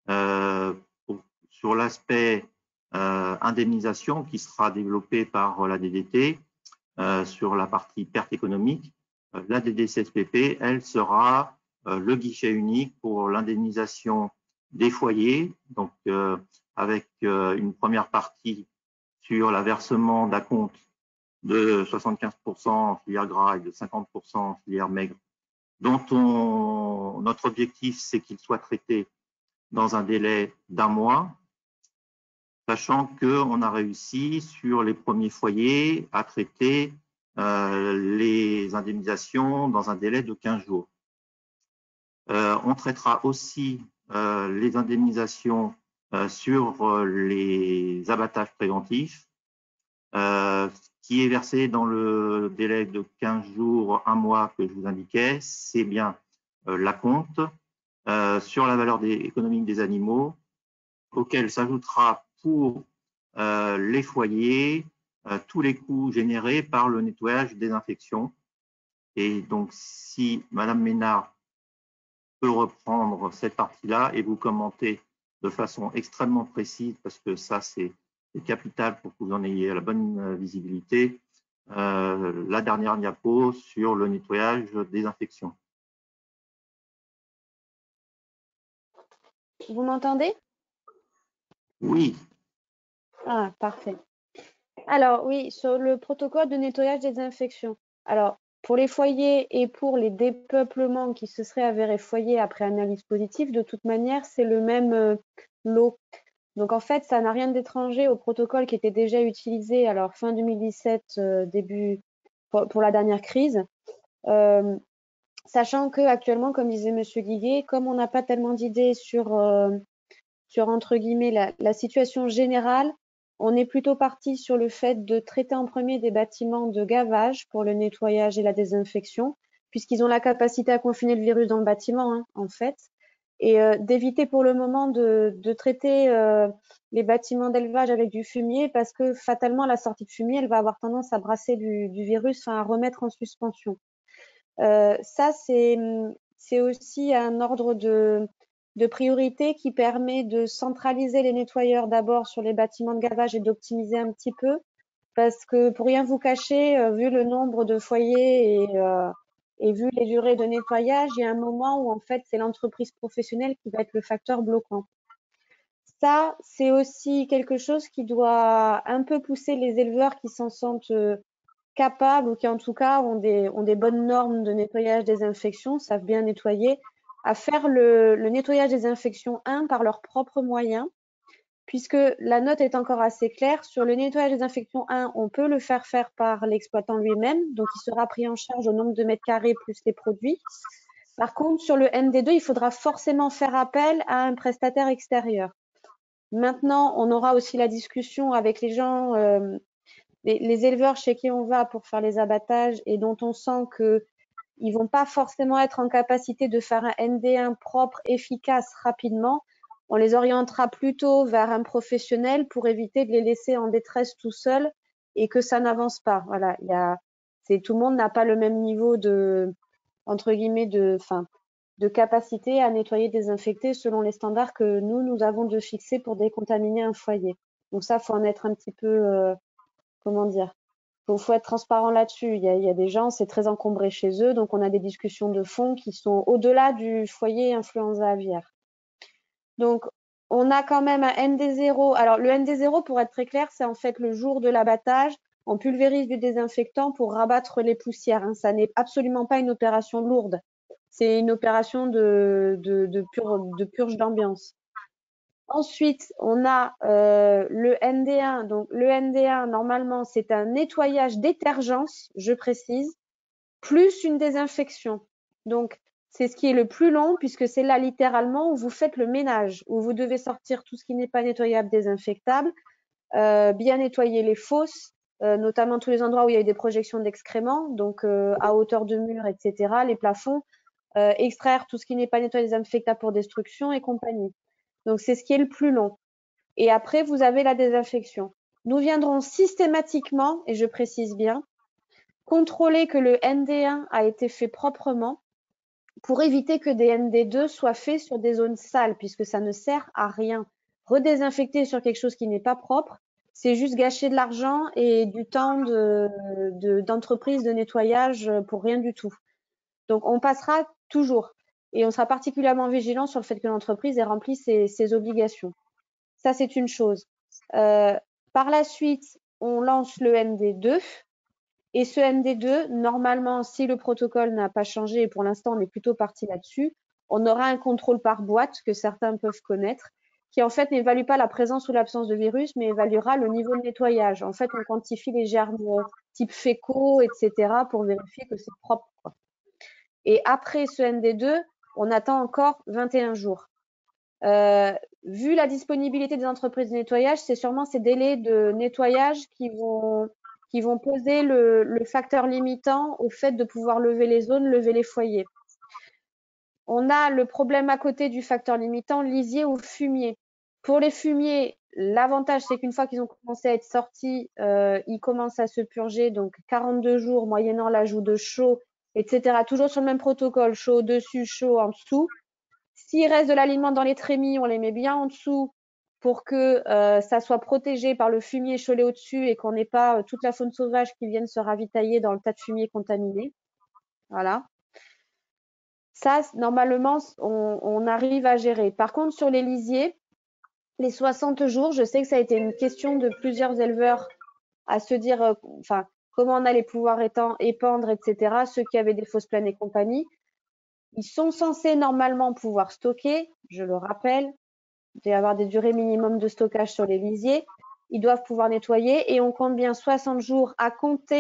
sur l'aspect indemnisation qui sera développé par la DDT, sur la partie perte économique, la DDCSPP, elle sera le guichet unique pour l'indemnisation des foyers, donc avec une première partie sur l'aversement d'acompte de 75% en filière gras et de 50% en filière maigre, dont notre objectif, c'est qu'il soit traité dans un délai d'1 mois, sachant qu'on a réussi sur les premiers foyers à traiter les indemnisations dans un délai de 15 jours. On traitera aussi les indemnisations sur les abattages préventifs, qui est versé dans le délai de 15 jours, 1 mois que je vous indiquais, c'est bien l'acompte sur la valeur économique des animaux, auquel s'ajoutera pour les foyers tous les coûts générés par le nettoyage et désinfection. Et donc, si Madame Ménard peut reprendre cette partie-là et vous commenter de façon extrêmement précise, parce que ça, c'est capital pour que vous en ayez la bonne visibilité, la dernière diapo sur le nettoyage désinfection. Vous m'entendez? Oui. Ah, parfait. Alors, oui, sur le protocole de nettoyage des désinfection. Alors, pour les foyers et pour les dépeuplements qui se seraient avérés foyers après analyse positive, de toute manière, c'est le même lot. Donc, en fait, ça n'a rien d'étranger au protocole qui était déjà utilisé, alors fin 2017, pour la dernière crise. Sachant que actuellement, comme disait Monsieur Guiguet, comme on n'a pas tellement d'idées sur entre guillemets la situation générale, on est plutôt parti sur le fait de traiter en premier des bâtiments de gavage pour le nettoyage et la désinfection, puisqu'ils ont la capacité à confiner le virus dans le bâtiment, hein, en fait, et d'éviter pour le moment de traiter les bâtiments d'élevage avec du fumier, parce que fatalement, la sortie de fumier, elle va avoir tendance à brasser du virus, enfin, à remettre en suspension. Ça, c'est aussi un ordre de priorité qui permet de centraliser les nettoyeurs d'abord sur les bâtiments de gavage et d'optimiser un petit peu. Parce que pour rien vous cacher, vu le nombre de foyers et vu les durées de nettoyage, il y a un moment où en fait c'est l'entreprise professionnelle qui va être le facteur bloquant. Ça, c'est aussi quelque chose qui doit un peu pousser les éleveurs qui s'en sentent capables ou qui en tout cas ont des bonnes normes de nettoyage désinfection, savent bien nettoyer, à faire le nettoyage désinfection 1 par leurs propres moyens, puisque la note est encore assez claire. Sur le nettoyage désinfection 1, on peut le faire par l'exploitant lui-même, donc il sera pris en charge au nombre de mètres carrés plus les produits. Par contre, sur le ND2, il faudra forcément faire appel à un prestataire extérieur. Maintenant, on aura aussi la discussion avec les gens, les éleveurs chez qui on va pour faire les abattages et dont on sent qu'ils vont pas forcément être en capacité de faire un ND1 propre, efficace, rapidement. On les orientera plutôt vers un professionnel pour éviter de les laisser en détresse tout seuls et que ça n'avance pas. Voilà, tout le monde n'a pas le même niveau de, entre guillemets, de capacité à nettoyer, désinfecter selon les standards que nous avons de fixer pour décontaminer un foyer. Donc ça, faut en être un petit peu, comment dire, faut être transparent là-dessus. Il y a des gens, c'est très encombré chez eux, donc on a des discussions de fond qui sont au-delà du foyer influenza aviaire. Donc, on a quand même un ND0. Alors, le ND0, pour être très clair, c'est en fait le jour de l'abattage, on pulvérise du désinfectant pour rabattre les poussières. Hein. Ça n'est absolument pas une opération lourde. C'est une opération de purge d'ambiance. Ensuite, on a le ND1. Donc, le ND1, normalement, c'est un nettoyage détergence, je précise, plus une désinfection. Donc, c'est ce qui est le plus long, puisque c'est là, littéralement, où vous faites le ménage, où vous devez sortir tout ce qui n'est pas nettoyable, désinfectable, bien nettoyer les fosses, notamment tous les endroits où il y a eu des projections d'excréments, donc à hauteur de mur, etc., les plafonds, extraire tout ce qui n'est pas nettoyé, désinfectable pour destruction et compagnie. Donc, c'est ce qui est le plus long. Et après, vous avez la désinfection. Nous viendrons systématiquement, et je précise bien, contrôler que le ND1 a été fait proprement pour éviter que des ND2 soient faits sur des zones sales, puisque ça ne sert à rien. Redésinfecter sur quelque chose qui n'est pas propre, c'est juste gâcher de l'argent et du temps d'entreprise de nettoyage pour rien du tout. Donc, on passera toujours. Et on sera particulièrement vigilant sur le fait que l'entreprise ait rempli ses obligations. Ça, c'est une chose. Par la suite, on lance le ND2. Et ce ND2, normalement, si le protocole n'a pas changé, et pour l'instant, on est plutôt parti là-dessus, on aura un contrôle par boîte que certains peuvent connaître, qui en fait n'évalue pas la présence ou l'absence de virus, mais évaluera le niveau de nettoyage. En fait, on quantifie les germes type fécaux, etc., pour vérifier que c'est propre. Et après ce ND2, on attend encore 21 jours. Vu la disponibilité des entreprises de nettoyage, c'est sûrement ces délais de nettoyage qui vont poser le facteur limitant au fait de pouvoir lever les zones, lever les foyers. On a le problème à côté du facteur limitant, lisier ou fumier. Pour les fumiers, l'avantage, c'est qu'une fois qu'ils ont commencé à être sortis, ils commencent à se purger, donc 42 jours, moyennant l'ajout de chaud, etc. Toujours sur le même protocole, chaud au-dessus, chaud en dessous. S'il reste de l'aliment dans les trémies, on les met bien en dessous pour que ça soit protégé par le fumier chaulé au-dessus et qu'on n'ait pas toute la faune sauvage qui vienne se ravitailler dans le tas de fumier contaminé. Voilà. Ça, normalement, on arrive à gérer. Par contre, sur les lisiers, les 60 jours, je sais que ça a été une question de plusieurs éleveurs à se dire comment on allait pouvoir épandre, etc. Ceux qui avaient des fosses pleines et compagnie. Ils sont censés normalement pouvoir stocker, je le rappelle, il doit y avoir des durées minimum de stockage sur les lisiers. Ils doivent pouvoir nettoyer et on compte bien 60 jours à compter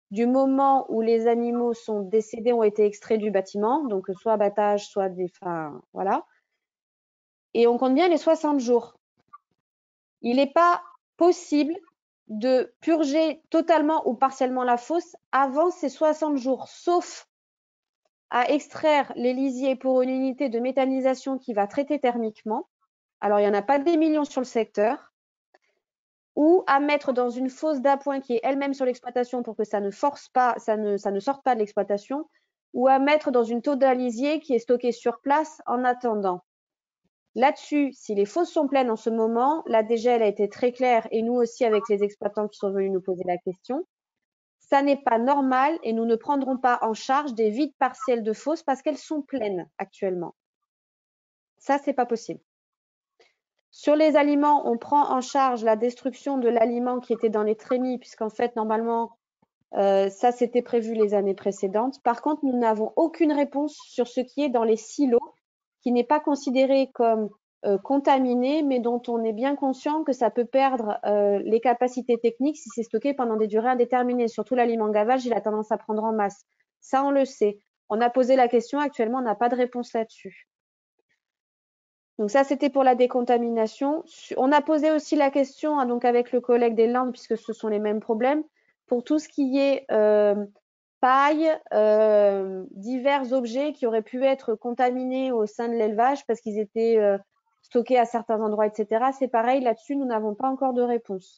du moment où les animaux sont décédés, ont été extraits du bâtiment, donc soit abattage, soit des... Enfin, voilà. Et on compte bien les 60 jours. Il n'est pas possible de purger totalement ou partiellement la fosse avant ces 60 jours, sauf à extraire les lisiers pour une unité de méthanisation qui va traiter thermiquement. Alors, il n'y en a pas des millions sur le secteur. Ou à mettre dans une fosse d'appoint qui est elle-même sur l'exploitation pour que ça ne force pas, ça ne sorte pas de l'exploitation, ou à mettre dans une taupe d'alisier qui est stockée sur place en attendant. Là-dessus, si les fosses sont pleines en ce moment, la DGL a été très claire et nous aussi avec les exploitants qui sont venus nous poser la question. Ça n'est pas normal et nous ne prendrons pas en charge des vides partiels de fosses parce qu'elles sont pleines actuellement. Ça, c'est pas possible. Sur les aliments, on prend en charge la destruction de l'aliment qui était dans les trémies, puisqu'en fait, normalement, ça, c'était prévu les années précédentes. Par contre, nous n'avons aucune réponse sur ce qui est dans les silos, qui n'est pas considéré comme contaminé, mais dont on est bien conscient que ça peut perdre les capacités techniques si c'est stocké pendant des durées indéterminées. Surtout l'aliment gavage, il a tendance à prendre en masse. Ça, on le sait. On a posé la question, actuellement, on n'a pas de réponse là-dessus. Donc ça, c'était pour la décontamination. On a posé aussi la question donc avec le collègue des Landes, puisque ce sont les mêmes problèmes, pour tout ce qui est paille, divers objets qui auraient pu être contaminés au sein de l'élevage parce qu'ils étaient stockés à certains endroits, etc. C'est pareil, là-dessus, nous n'avons pas encore de réponse.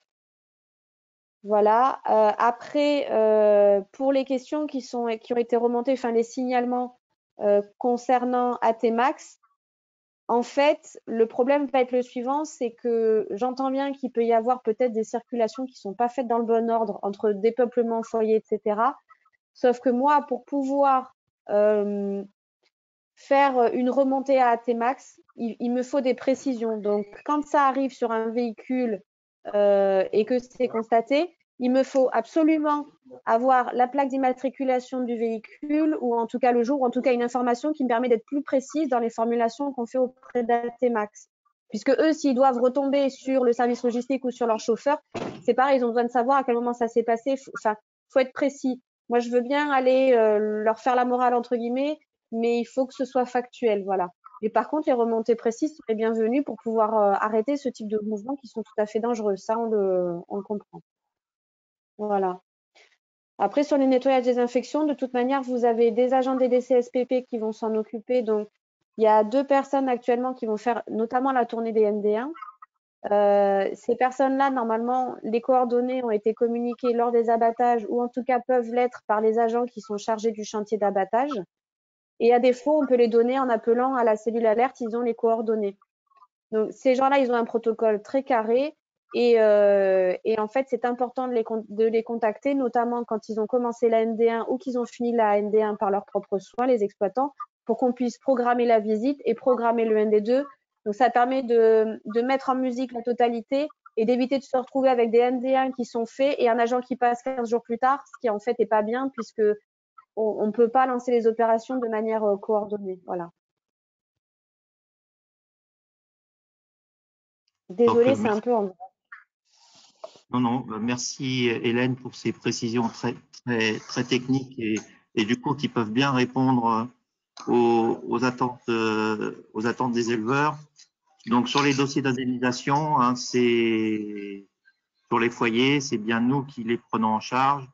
Voilà. Après, pour les questions qui ont été remontées, enfin les signalements concernant ATMax, en fait, le problème va être le suivant, c'est que j'entends bien qu'il peut y avoir peut-être des circulations qui ne sont pas faites dans le bon ordre entre dépeuplement, foyer, etc. Sauf que moi, pour pouvoir faire une remontée à ATMax, il me faut des précisions. Donc, quand ça arrive sur un véhicule et que c'est constaté, il me faut absolument avoir la plaque d'immatriculation du véhicule ou en tout cas le jour, ou en tout cas une information qui me permet d'être plus précise dans les formulations qu'on fait auprès d'ATMax. Puisque eux, s'ils doivent retomber sur le service logistique ou sur leur chauffeur, c'est pareil, ils ont besoin de savoir à quel moment ça s'est passé. Enfin, faut être précis. Moi, je veux bien aller leur faire la morale, entre guillemets, mais il faut que ce soit factuel, voilà. Et par contre, les remontées précises seraient bienvenues pour pouvoir arrêter ce type de mouvements qui sont tout à fait dangereux. Ça, on le comprend. Voilà. Après, sur les nettoyages des infections, de toute manière, vous avez des agents des DCSPP qui vont s'en occuper. Donc, il y a 2 personnes actuellement qui vont faire notamment la tournée des ND1. Ces personnes-là, normalement, les coordonnées ont été communiquées lors des abattages ou en tout cas peuvent l'être par les agents qui sont chargés du chantier d'abattage. Et à défaut, on peut les donner en appelant à la cellule alerte, ils ont les coordonnées. Donc, ces gens-là, ils ont un protocole très carré et en fait, c'est important de les contacter, notamment quand ils ont commencé la ND1 ou qu'ils ont fini la ND1 par leurs propres soins, les exploitants, pour qu'on puisse programmer la visite et programmer le ND2. Donc, ça permet de mettre en musique la totalité et d'éviter de se retrouver avec des ND1 qui sont faits et un agent qui passe 15 jours plus tard, ce qui en fait n'est pas bien puisque on ne peut pas lancer les opérations de manière coordonnée. Voilà. Désolée, c'est un peu en... Non, non, merci Hélène pour ces précisions très techniques et du coup qui peuvent bien répondre aux attentes des éleveurs. Donc sur les dossiers d'indemnisation, hein, c'est sur les foyers, c'est bien nous qui les prenons en charge.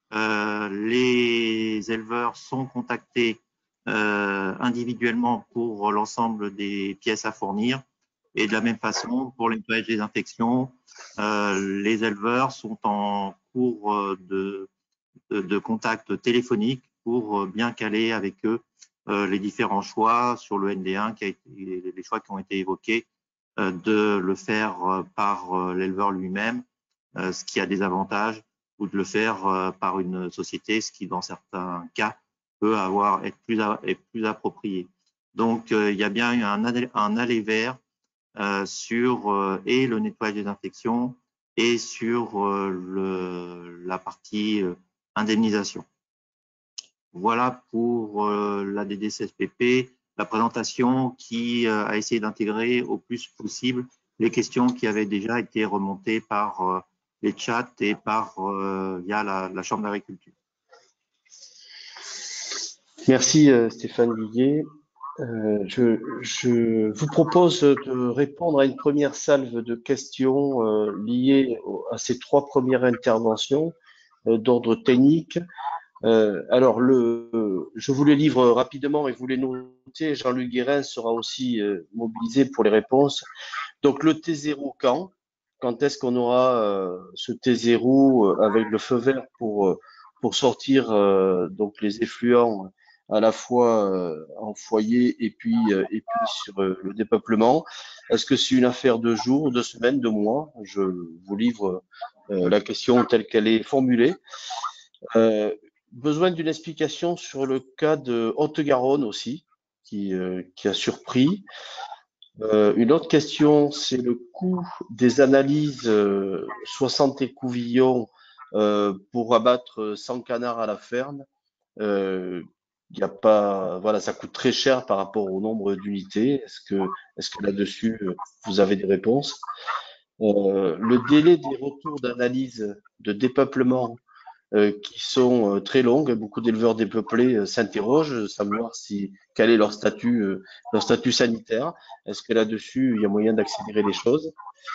Les éleveurs sont contactés individuellement pour l'ensemble des pièces à fournir. Et de la même façon, pour les nettoyage des infections, les éleveurs sont en cours de contact téléphonique pour bien caler avec eux les différents choix sur le ND1, les choix qui ont été évoqués, de le faire par l'éleveur lui-même, ce qui a des avantages, ou de le faire par une société, ce qui dans certains cas peut être plus approprié. Donc il y a bien un aller vers sur et le nettoyage des infections et sur la partie indemnisation. Voilà pour la DDCSPP, la présentation qui a essayé d'intégrer au plus possible les questions qui avaient déjà été remontées par les chats et via la Chambre d'agriculture. Merci Stéphane Guillet. Je vous propose de répondre à une première salve de questions liées à ces 3 premières interventions d'ordre technique. Alors, je vous les livre rapidement et vous les notez. Jean-Luc Guérin sera aussi mobilisé pour les réponses. Donc, le T0 quand est-ce qu'on aura ce T0 avec le feu vert pour sortir donc les effluents à la fois en foyer et puis sur le dépeuplement? Est-ce que c'est une affaire de jours, de semaines, de mois? Je vous livre la question telle qu'elle est formulée. Besoin d'une explication sur le cas de Haute-Garonne aussi, qui a surpris. Une autre question, c'est le coût des analyses 60 écouvillons pour abattre 100 canards à la ferme. Il y a pas, voilà, ça coûte très cher par rapport au nombre d'unités. Est-ce que là-dessus vous avez des réponses? Le délai des retours d'analyse de dépeuplement qui sont très longues. Beaucoup d'éleveurs dépeuplés s'interrogent, savoir quel est leur statut sanitaire. Est-ce que là-dessus, il y a moyen d'accélérer les choses?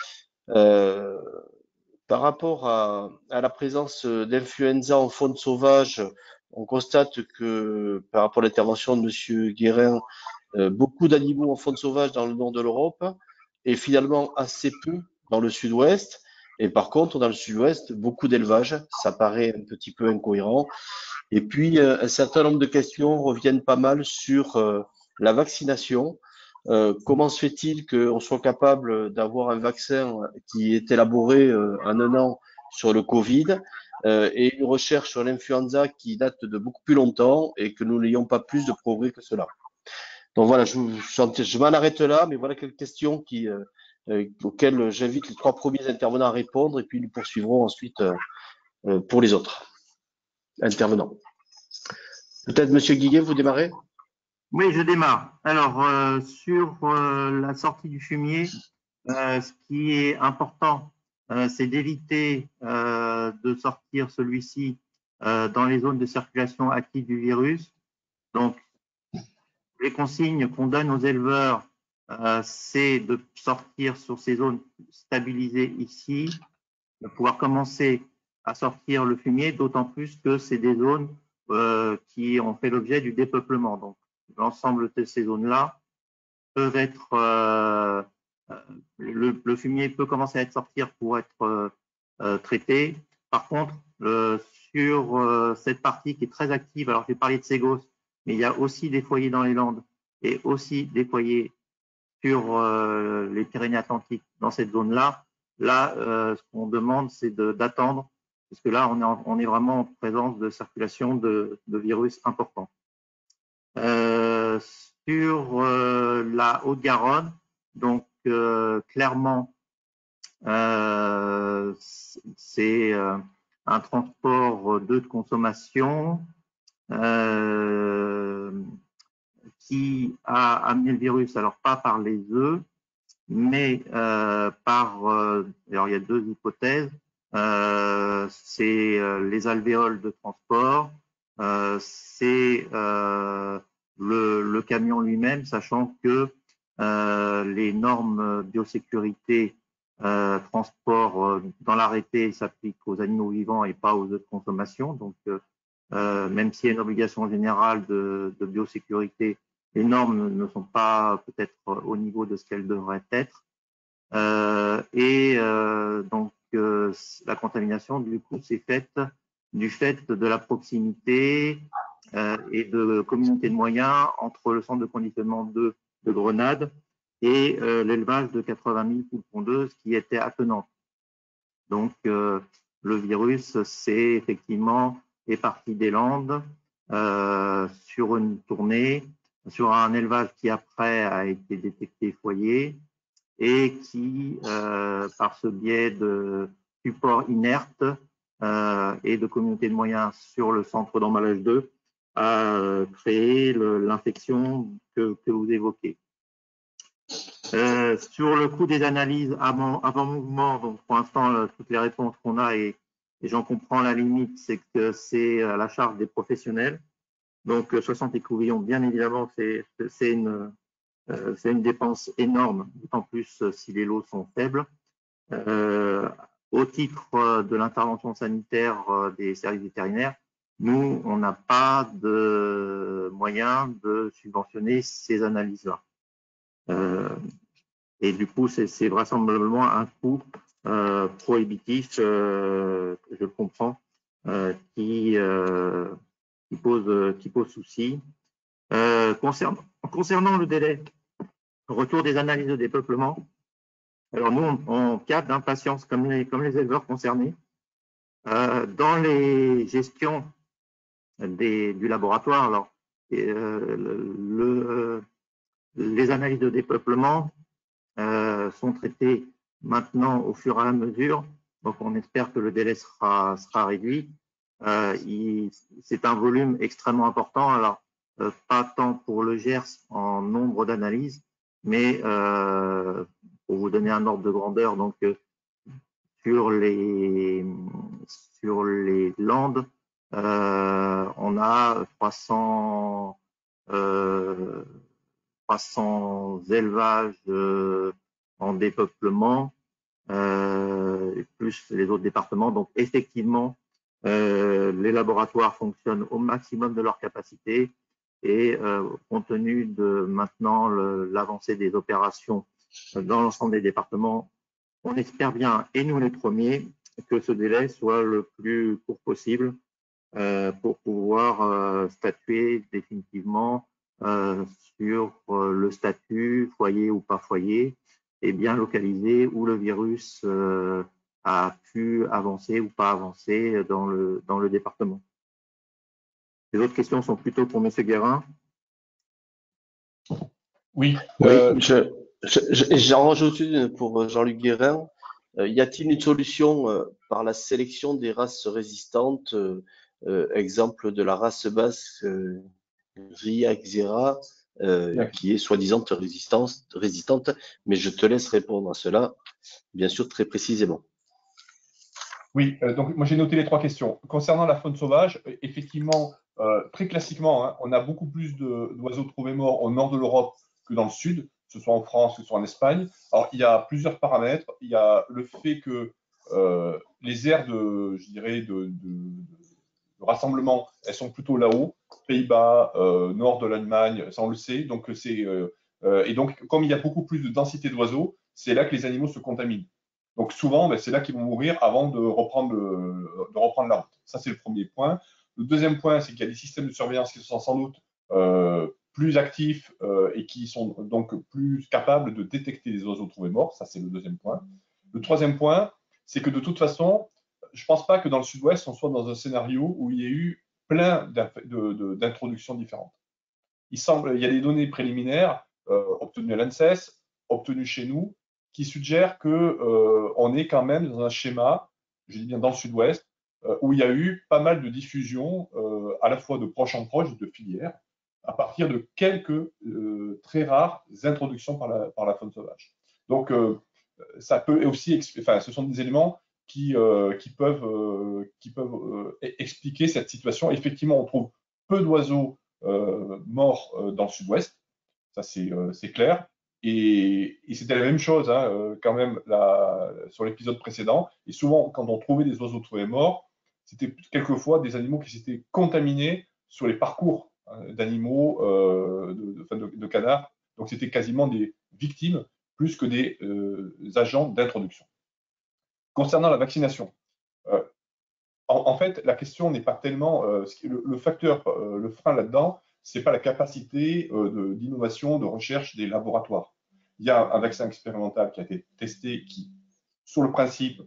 Par rapport à la présence d'influenza en faune sauvage, on constate que, par rapport à l'intervention de Monsieur Guérin, beaucoup d'animaux en faune sauvage dans le nord de l'Europe et finalement assez peu dans le sud-ouest. Et par contre, dans le sud-ouest, beaucoup d'élevage, ça paraît un petit peu incohérent. Et puis, un certain nombre de questions reviennent pas mal sur la vaccination. Comment se fait-il qu'on soit capable d'avoir un vaccin qui est élaboré en 1 an sur le Covid et une recherche sur l'influenza qui date de beaucoup plus longtemps et que nous n'ayons pas plus de progrès que cela? Donc voilà, je m'en arrête là, mais voilà quelques questions auxquelles j'invite les 3 premiers intervenants à répondre et puis nous poursuivrons ensuite pour les autres intervenants. Peut-être Monsieur Guillet, vous démarrez? Oui, je démarre. Alors, sur la sortie du fumier, ce qui est important, c'est d'éviter de sortir celui-ci dans les zones de circulation active du virus. Donc, les consignes qu'on donne aux éleveurs, c'est de sortir sur ces zones stabilisées ici, de pouvoir commencer à sortir le fumier, d'autant plus que c'est des zones qui ont fait l'objet du dépeuplement. Donc, l'ensemble de ces zones-là peuvent être, le fumier peut commencer à être sortir pour être traité. Par contre, sur cette partie qui est très active, alors j'ai parlé de Ségos, mais il y a aussi des foyers dans les Landes et aussi des foyers sur les Pyrénées-Atlantiques dans cette zone-là. Là, ce qu'on demande, c'est d'attendre, parce que là, on est vraiment en présence de circulation de virus importants. Sur la Haute-Garonne, donc clairement, c'est un transport de consommation qui a amené le virus, alors pas par les œufs, mais alors il y a 2 hypothèses. C'est les alvéoles de transport, c'est le camion lui-même, sachant que les normes biosécurité transport dans l'arrêté s'appliquent aux animaux vivants et pas aux œufs de consommation. Donc, même s'il y a une obligation générale de biosécurité, les normes ne sont pas peut-être au niveau de ce qu'elles devraient être. Donc, la contamination, du coup, c'est faite du fait de la proximité et de communauté de moyens entre le centre de conditionnement de Grenade et l'élevage de 80 000 poules pondeuses qui étaient attenantes. Donc, le virus, c'est effectivement est parti des Landes sur une tournée, sur un élevage qui après a été détecté foyer et qui, par ce biais de support inerte et de communauté de moyens sur le centre d'emballage 2, a créé l'infection que vous évoquez. Sur le coût des analyses avant mouvement, donc pour l'instant, toutes les réponses qu'on a, et j'en comprends la limite, c'est que c'est à la charge des professionnels. Donc 60 écouvillons, bien évidemment, c'est une dépense énorme, d'autant plus si les lots sont faibles. Au titre de l'intervention sanitaire des services vétérinaires, nous, on n'a pas de moyen de subventionner ces analyses-là. Et du coup, c'est vraisemblablement un coût prohibitif, je le comprends, qui pose souci. Concernant le délai, retour des analyses de dépeuplement, alors nous, on cas d'impatience comme les éleveurs concernés. Dans les gestions du laboratoire, alors, les analyses de dépeuplement sont traitées maintenant au fur et à mesure, donc on espère que le délai sera réduit. C'est un volume extrêmement important, alors pas tant pour le GERS en nombre d'analyses, mais pour vous donner un ordre de grandeur, donc sur les Landes, on a 300 élevages en dépeuplement, plus les autres départements. Donc effectivement, les laboratoires fonctionnent au maximum de leur capacité, et compte tenu de maintenant l'avancée des opérations dans l'ensemble des départements, on espère bien, et nous les premiers, que ce délai soit le plus court possible pour pouvoir statuer définitivement sur le statut, foyer ou pas foyer, et bien localiser où le virus a pu avancer ou pas avancer dans le département. Les autres questions sont plutôt pour M. Guérin. Oui. J'en rajoute une pour Jean-Luc Guérin. Y a-t-il une solution par la sélection des races résistantes, exemple de la race basque Ria Xera, qui est soi-disant résistante, mais je te laisse répondre à cela, bien sûr, très précisément. Oui, donc moi j'ai noté les 3 questions. Concernant la faune sauvage, effectivement, très classiquement, hein, on a beaucoup plus d'oiseaux trouvés morts au nord de l'Europe que dans le sud, que ce soit en France, que ce soit en Espagne. Alors il y a plusieurs paramètres. Il y a le fait que les aires de rassemblement, elles sont plutôt là-haut, Pays-Bas, nord de l'Allemagne, ça on le sait. Donc et donc comme il y a beaucoup plus de densité d'oiseaux, c'est là que les animaux se contaminent. Donc souvent, c'est là qu'ils vont mourir avant de reprendre la route. Ça, c'est le premier point. Le deuxième point, c'est qu'il y a des systèmes de surveillance qui sont sans doute plus actifs et qui sont donc plus capables de détecter les oiseaux trouvés morts. Ça, c'est le deuxième point. Le troisième point, c'est que de toute façon, je ne pense pas que dans le sud-ouest, on soit dans un scénario où il y ait eu plein d'introductions différentes. Il y a des données préliminaires obtenues à l'ANSES, obtenues chez nous, qui suggère qu'on est quand même dans un schéma, je dis bien dans le sud-ouest, où il y a eu pas mal de diffusion, à la fois de proche en proche, de filières, à partir de quelques très rares introductions par la faune sauvage. Donc, ça peut aussi, ce sont des éléments qui peuvent expliquer cette situation. Effectivement, on trouve peu d'oiseaux morts dans le sud-ouest, ça c'est clair. Et c'était la même chose hein, quand même sur l'épisode précédent. Et souvent, quand on trouvait des oiseaux trouvés morts, c'était quelquefois des animaux qui s'étaient contaminés sur les parcours d'animaux, de canards. Donc c'était quasiment des victimes plus que des agents d'introduction. Concernant la vaccination, en fait, la question n'est pas tellement le facteur, le frein là-dedans, c'est pas la capacité d'innovation, de recherche des laboratoires. Il y a un vaccin expérimental qui a été testé qui, sur le principe,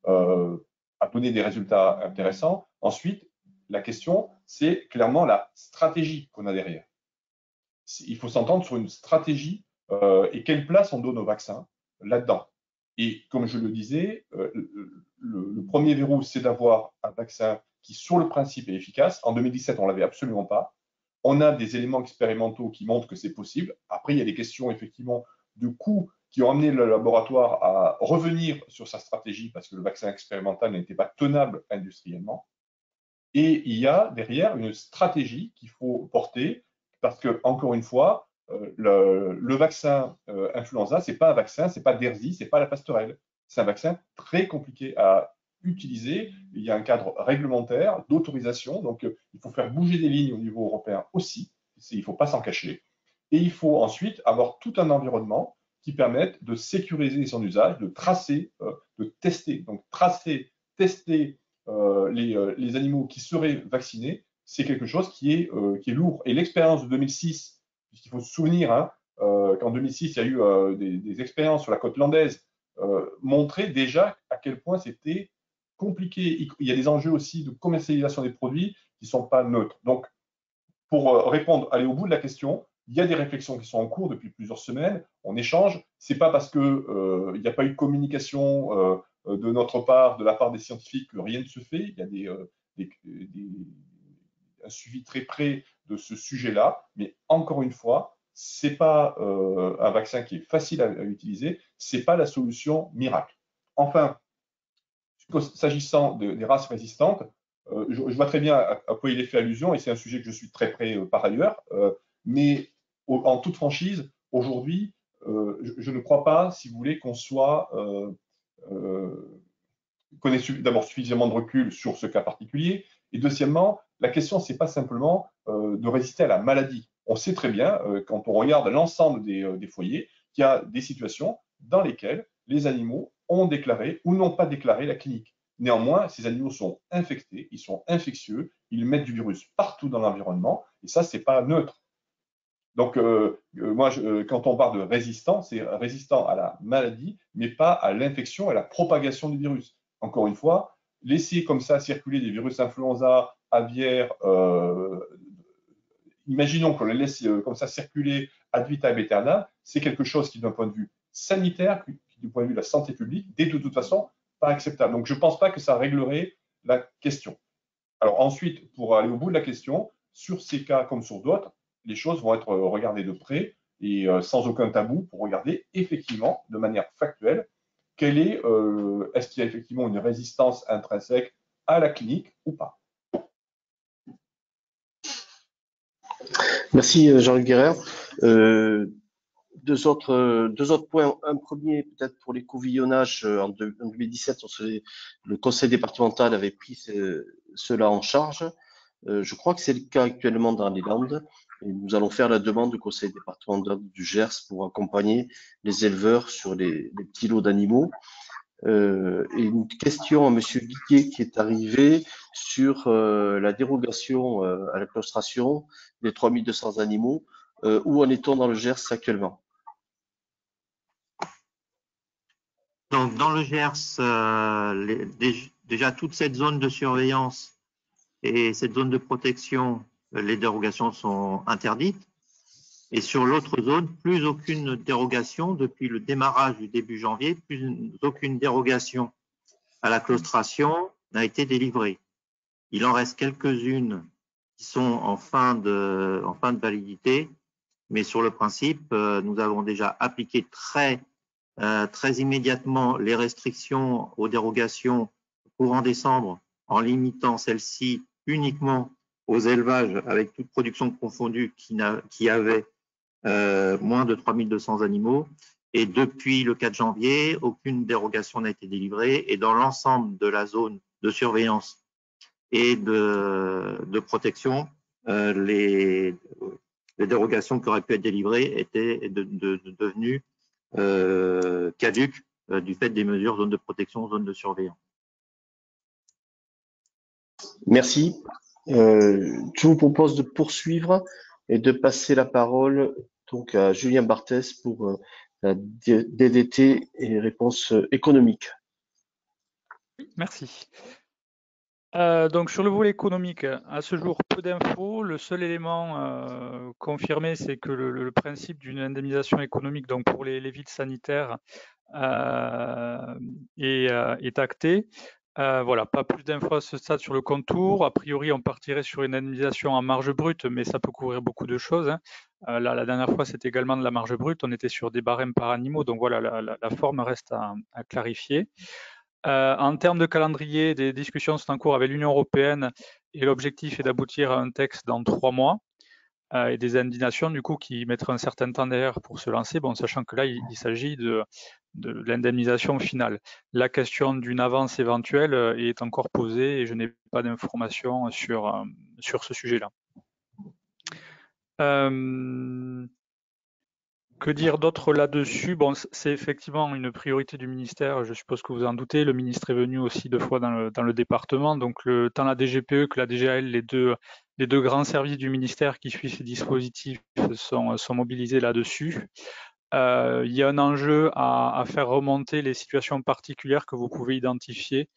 a donné des résultats intéressants. Ensuite, la question, c'est clairement la stratégie qu'on a derrière. Il faut s'entendre sur une stratégie et quelle place on donne au vaccin là-dedans. Et comme je le disais, le premier verrou, c'est d'avoir un vaccin qui, sur le principe, est efficace. En 2017, on ne l'avait absolument pas. On a des éléments expérimentaux qui montrent que c'est possible. Après, il y a des questions, effectivement, de coûts qui ont amené le laboratoire à revenir sur sa stratégie parce que le vaccin expérimental n'était pas tenable industriellement. Et il y a derrière une stratégie qu'il faut porter parce que, encore une fois, le vaccin influenza, ce n'est pas un vaccin, ce n'est pas DERSI, ce n'est pas la pastorelle. C'est un vaccin très compliqué à utiliser. Il y a un cadre réglementaire d'autorisation, donc il faut faire bouger des lignes au niveau européen aussi. Il ne faut pas s'en cacher. Et il faut ensuite avoir tout un environnement qui permette de sécuriser son usage, de tracer, de tester. Donc tracer, tester les animaux qui seraient vaccinés, c'est quelque chose qui est lourd. Et l'expérience de 2006, puisqu'il faut se souvenir hein, qu'en 2006, il y a eu des expériences sur la côte landaise, montraient déjà à quel point c'était compliqué. Il y a des enjeux aussi de commercialisation des produits qui ne sont pas neutres. Donc, pour répondre, aller au bout de la question, il y a des réflexions qui sont en cours depuis plusieurs semaines. On échange. C'est pas parce que il n'y a pas eu de communication de notre part, de la part des scientifiques, que rien ne se fait. Il y a un suivi très près de ce sujet-là. Mais encore une fois, c'est pas un vaccin qui est facile à utiliser. C'est pas la solution miracle. Enfin, s'agissant des races résistantes, je vois très bien à quoi il est fait allusion, et c'est un sujet que je suis très près par ailleurs, mais en toute franchise, aujourd'hui, je ne crois pas, si vous voulez, qu'on connaît d'abord suffisamment de recul sur ce cas particulier, et deuxièmement, la question, c'est pas simplement de résister à la maladie. On sait très bien, quand on regarde l'ensemble des foyers, qu'il y a des situations dans lesquelles les animaux ont déclaré ou n'ont pas déclaré la clinique. Néanmoins, ces animaux sont infectés, ils sont infectieux, ils mettent du virus partout dans l'environnement, et ça, c'est pas neutre. Donc, moi, quand on parle de résistant, c'est résistant à la maladie, mais pas à l'infection et à la propagation du virus. Encore une fois, laisser comme ça circuler des virus influenza, aviaires, imaginons qu'on les laisse comme ça circuler ad vitam aeternam, c'est quelque chose qui, d'un point de vue sanitaire, du point de vue de la santé publique, n'est de toute façon pas acceptable. Donc, je ne pense pas que ça réglerait la question. Alors ensuite, pour aller au bout de la question, sur ces cas comme sur d'autres, les choses vont être regardées de près et sans aucun tabou pour regarder effectivement, de manière factuelle, est-ce qu'il y a effectivement une résistance intrinsèque à la clinique ou pas. Merci Jean-Luc Guerrer. Deux autres points. Un premier, peut-être pour l'écouvillonnage, en 2017, le conseil départemental avait pris cela en charge. Je crois que c'est le cas actuellement dans les Landes. Et nous allons faire la demande au conseil départemental du Gers pour accompagner les éleveurs sur les petits lots d'animaux. Et une question à Monsieur Guiguet qui est arrivé sur la dérogation à la claustration des 3200 animaux. Où en est-on dans le Gers actuellement? Donc, dans le Gers, déjà toute cette zone de surveillance et cette zone de protection, les dérogations sont interdites. Et sur l'autre zone, plus aucune dérogation depuis le démarrage du début janvier, plus aucune dérogation à la claustration n'a été délivrée. Il en reste quelques-unes qui sont en fin de validité, mais sur le principe, nous avons déjà appliqué très immédiatement les restrictions aux dérogations courant décembre en limitant celles-ci uniquement aux élevages avec toute production confondue qui avaient moins de 3200 animaux. Et depuis le 4 janvier, aucune dérogation n'a été délivrée. Et dans l'ensemble de la zone de surveillance et de protection, les dérogations qui auraient pu être délivrées étaient devenues caduques du fait des mesures zone de protection, zone de surveillance. Merci. Je vous propose de poursuivre et de passer la parole donc à Julien Barthès pour la DDT et réponses économiques. Merci. Donc sur le volet économique, à ce jour, peu d'infos. Le seul élément confirmé, c'est que le principe d'une indemnisation économique donc pour les vides sanitaires est acté. Voilà, pas plus d'infos à ce stade sur le contour. A priori, on partirait sur une indemnisation en marge brute, mais ça peut couvrir beaucoup de choses, hein. Là, la dernière fois, c'était également de la marge brute. On était sur des barèmes par animaux, donc voilà, la forme reste à clarifier. En termes de calendrier, des discussions sont en cours avec l'Union européenne et l'objectif est d'aboutir à un texte dans 3 mois. Et des indemnisations du coup qui mettraient un certain temps derrière pour se lancer, bon, sachant que là il s'agit de l'indemnisation finale. La question d'une avance éventuelle est encore posée et je n'ai pas d'informations sur ce sujet-là. Que dire d'autre là-dessus? Bon, c'est effectivement une priorité du ministère, je suppose que vous en doutez. Le ministre est venu aussi 2 fois dans le département, donc tant la DGPE que la DGAL, les deux grands services du ministère qui suivent ces dispositifs sont mobilisés là-dessus. Il y a un enjeu à faire remonter les situations particulières que vous pouvez identifier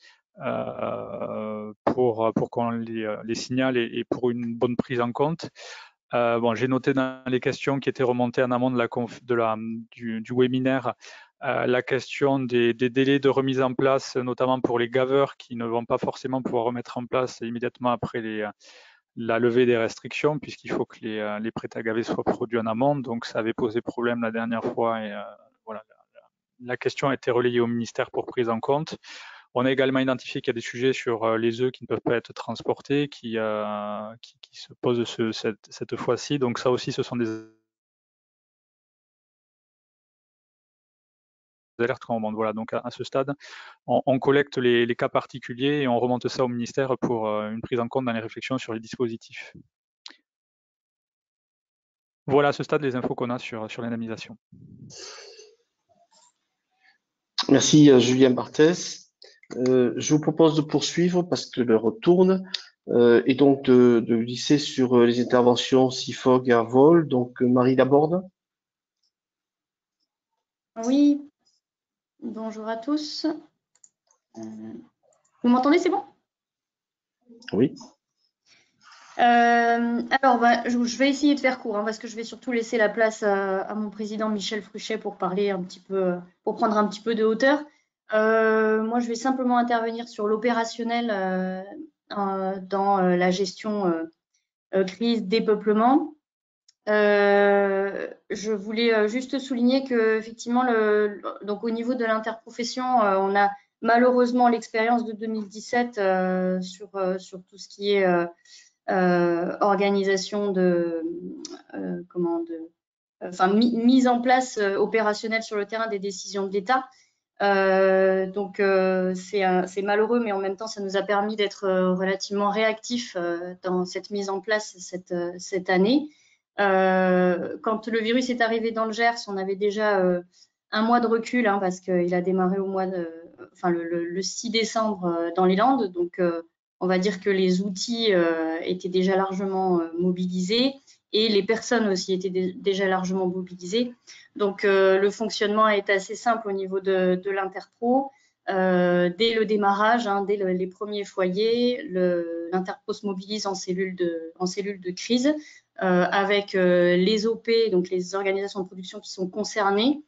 pour qu'on les signale et pour une bonne prise en compte. Bon, j'ai noté dans les questions qui étaient remontées en amont du webinaire la question des délais de remise en place, notamment pour les gaveurs qui ne vont pas forcément pouvoir remettre en place immédiatement après la levée des restrictions, puisqu'il faut que les prêts à gaver soient produits en amont. Donc, ça avait posé problème la dernière fois et voilà, la question a été relayée au ministère pour prise en compte. On a également identifié qu'il y a des sujets sur les œufs qui ne peuvent pas être transportés, qui se posent cette fois-ci. Donc ça aussi, ce sont des alertes qu'on remonte. Voilà, donc à ce stade, on collecte les cas particuliers et on remonte ça au ministère pour une prise en compte dans les réflexions sur les dispositifs. Voilà à ce stade les infos qu'on a sur l'indemnisation. Merci Julien Barthès. Je vous propose de poursuivre parce que l'heure tourne et donc de glisser sur les interventions SIFOG et Arvol. Donc Marie Laborde. Oui, bonjour à tous. Vous m'entendez, c'est bon? Oui. Alors, je vais essayer de faire court parce que je vais surtout laisser la place à mon président Michel Fruchet pour parler un petit peu, pour prendre un petit peu de hauteur. Moi, je vais simplement intervenir sur l'opérationnel dans la gestion crise dépeuplement. Je voulais juste souligner que effectivement, donc au niveau de l'interprofession, on a malheureusement l'expérience de 2017 sur tout ce qui est organisation mise en place opérationnelle sur le terrain des décisions de l'État. Donc c'est malheureux, mais en même temps, ça nous a permis d'être relativement réactifs dans cette mise en place cette année. Quand le virus est arrivé dans le Gers, on avait déjà un mois de recul parce qu'il a démarré au mois le 6 décembre dans les Landes. Donc, on va dire que les outils étaient déjà largement mobilisés et les personnes aussi étaient déjà largement mobilisées. Donc, le fonctionnement est assez simple au niveau de l'Interpro. Dès le démarrage, dès les premiers foyers, l'Interpro se mobilise en cellule de crise avec les OP, donc les organisations de production qui sont concernées,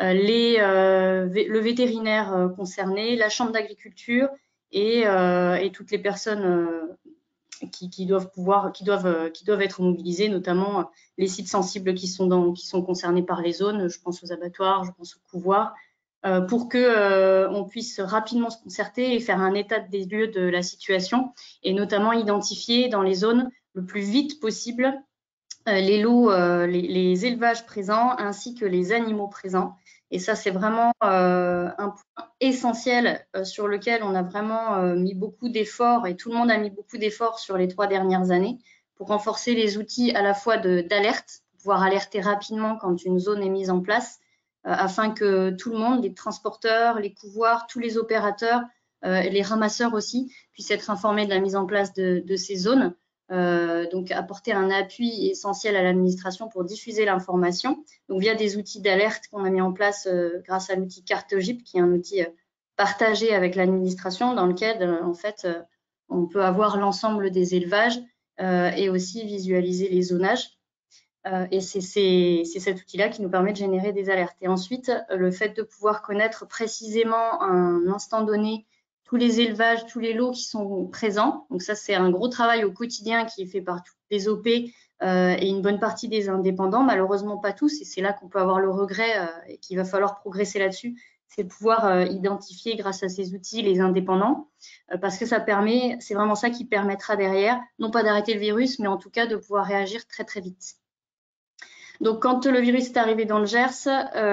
le vétérinaire concerné, la chambre d'agriculture et toutes les personnes qui doivent être mobilisées, notamment les sites sensibles qui sont concernés par les zones. Je pense aux abattoirs, je pense aux couvoirs, pour que on puisse rapidement se concerter et faire un état des lieux de la situation et notamment identifier dans les zones le plus vite possible les lots, les élevages présents ainsi que les animaux présents. Et ça, c'est vraiment un point essentiel sur lequel on a vraiment mis beaucoup d'efforts et tout le monde a mis beaucoup d'efforts sur les 3 dernières années pour renforcer les outils à la fois d'alerte, pouvoir alerter rapidement quand une zone est mise en place, afin que tout le monde, les transporteurs, les couvoirs, tous les opérateurs, les ramasseurs aussi, puissent être informés de la mise en place de ces zones. Donc apporter un appui essentiel à l'administration pour diffuser l'information, donc via des outils d'alerte qu'on a mis en place grâce à l'outil CarteGIP, qui est un outil partagé avec l'administration dans lequel en fait on peut avoir l'ensemble des élevages et aussi visualiser les zonages. Et c'est cet outil-là qui nous permet de générer des alertes. Et ensuite, le fait de pouvoir connaître précisément à un instant donné tous les élevages, tous les lots qui sont présents. Donc ça, c'est un gros travail au quotidien qui est fait par tous les OP et une bonne partie des indépendants, malheureusement pas tous, et c'est là qu'on peut avoir le regret et qu'il va falloir progresser là-dessus, c'est de pouvoir identifier grâce à ces outils les indépendants, parce que ça permet, c'est vraiment ça qui permettra derrière, non pas d'arrêter le virus, mais en tout cas de pouvoir réagir très très vite. Donc, quand le virus est arrivé dans le Gers,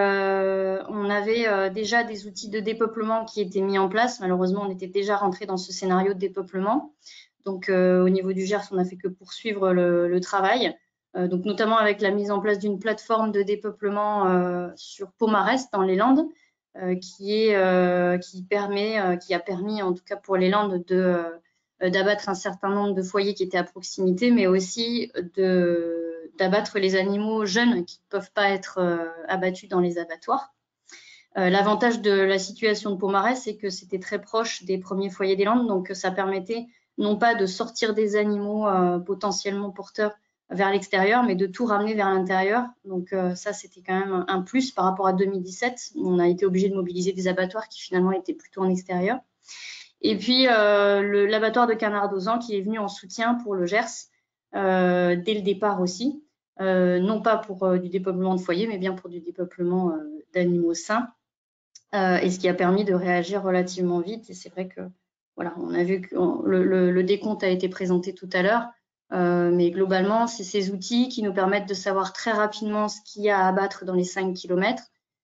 on avait déjà des outils de dépeuplement qui étaient mis en place. Malheureusement, on était déjà rentré dans ce scénario de dépeuplement. Donc, au niveau du Gers, on n'a fait que poursuivre le travail. Donc, notamment avec la mise en place d'une plateforme de dépeuplement sur Pomarès, dans les Landes, qui a permis, en tout cas pour les Landes, d'abattre un certain nombre de foyers qui étaient à proximité, mais aussi d'abattre les animaux jeunes qui ne peuvent pas être abattus dans les abattoirs. L'avantage de la situation de Pomarès, c'est que c'était très proche des premiers foyers des Landes, donc ça permettait non pas de sortir des animaux potentiellement porteurs vers l'extérieur, mais de tout ramener vers l'intérieur. Donc ça, c'était quand même un plus par rapport à 2017. On a été obligé de mobiliser des abattoirs qui finalement étaient plutôt en extérieur. Et puis l'abattoir de Canardozan qui est venu en soutien pour le Gers dès le départ aussi, non pas pour du dépeuplement de foyers, mais bien pour du dépeuplement d'animaux sains, et ce qui a permis de réagir relativement vite. Et c'est vrai que voilà, on a vu que le décompte a été présenté tout à l'heure, mais globalement, c'est ces outils qui nous permettent de savoir très rapidement ce qu'il y a à abattre dans les 5 km,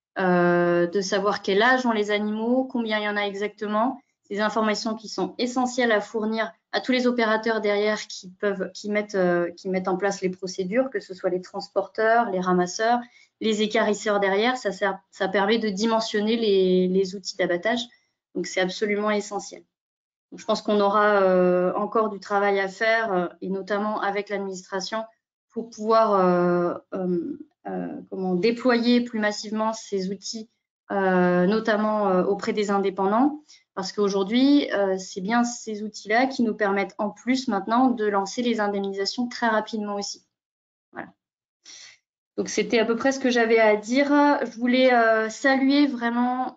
de savoir quel âge ont les animaux, combien il y en a exactement, des informations qui sont essentielles à fournir à tous les opérateurs derrière qui mettent en place les procédures, que ce soit les transporteurs, les ramasseurs, les équarrisseurs derrière. Ça permet de dimensionner les outils d'abattage. Donc, c'est absolument essentiel. Donc, je pense qu'on aura encore du travail à faire, et notamment avec l'administration, pour pouvoir déployer plus massivement ces outils, notamment auprès des indépendants. Parce qu'aujourd'hui, c'est bien ces outils-là qui nous permettent en plus maintenant de lancer les indemnisations très rapidement aussi. Voilà. Donc, c'était à peu près ce que j'avais à dire. Je voulais saluer vraiment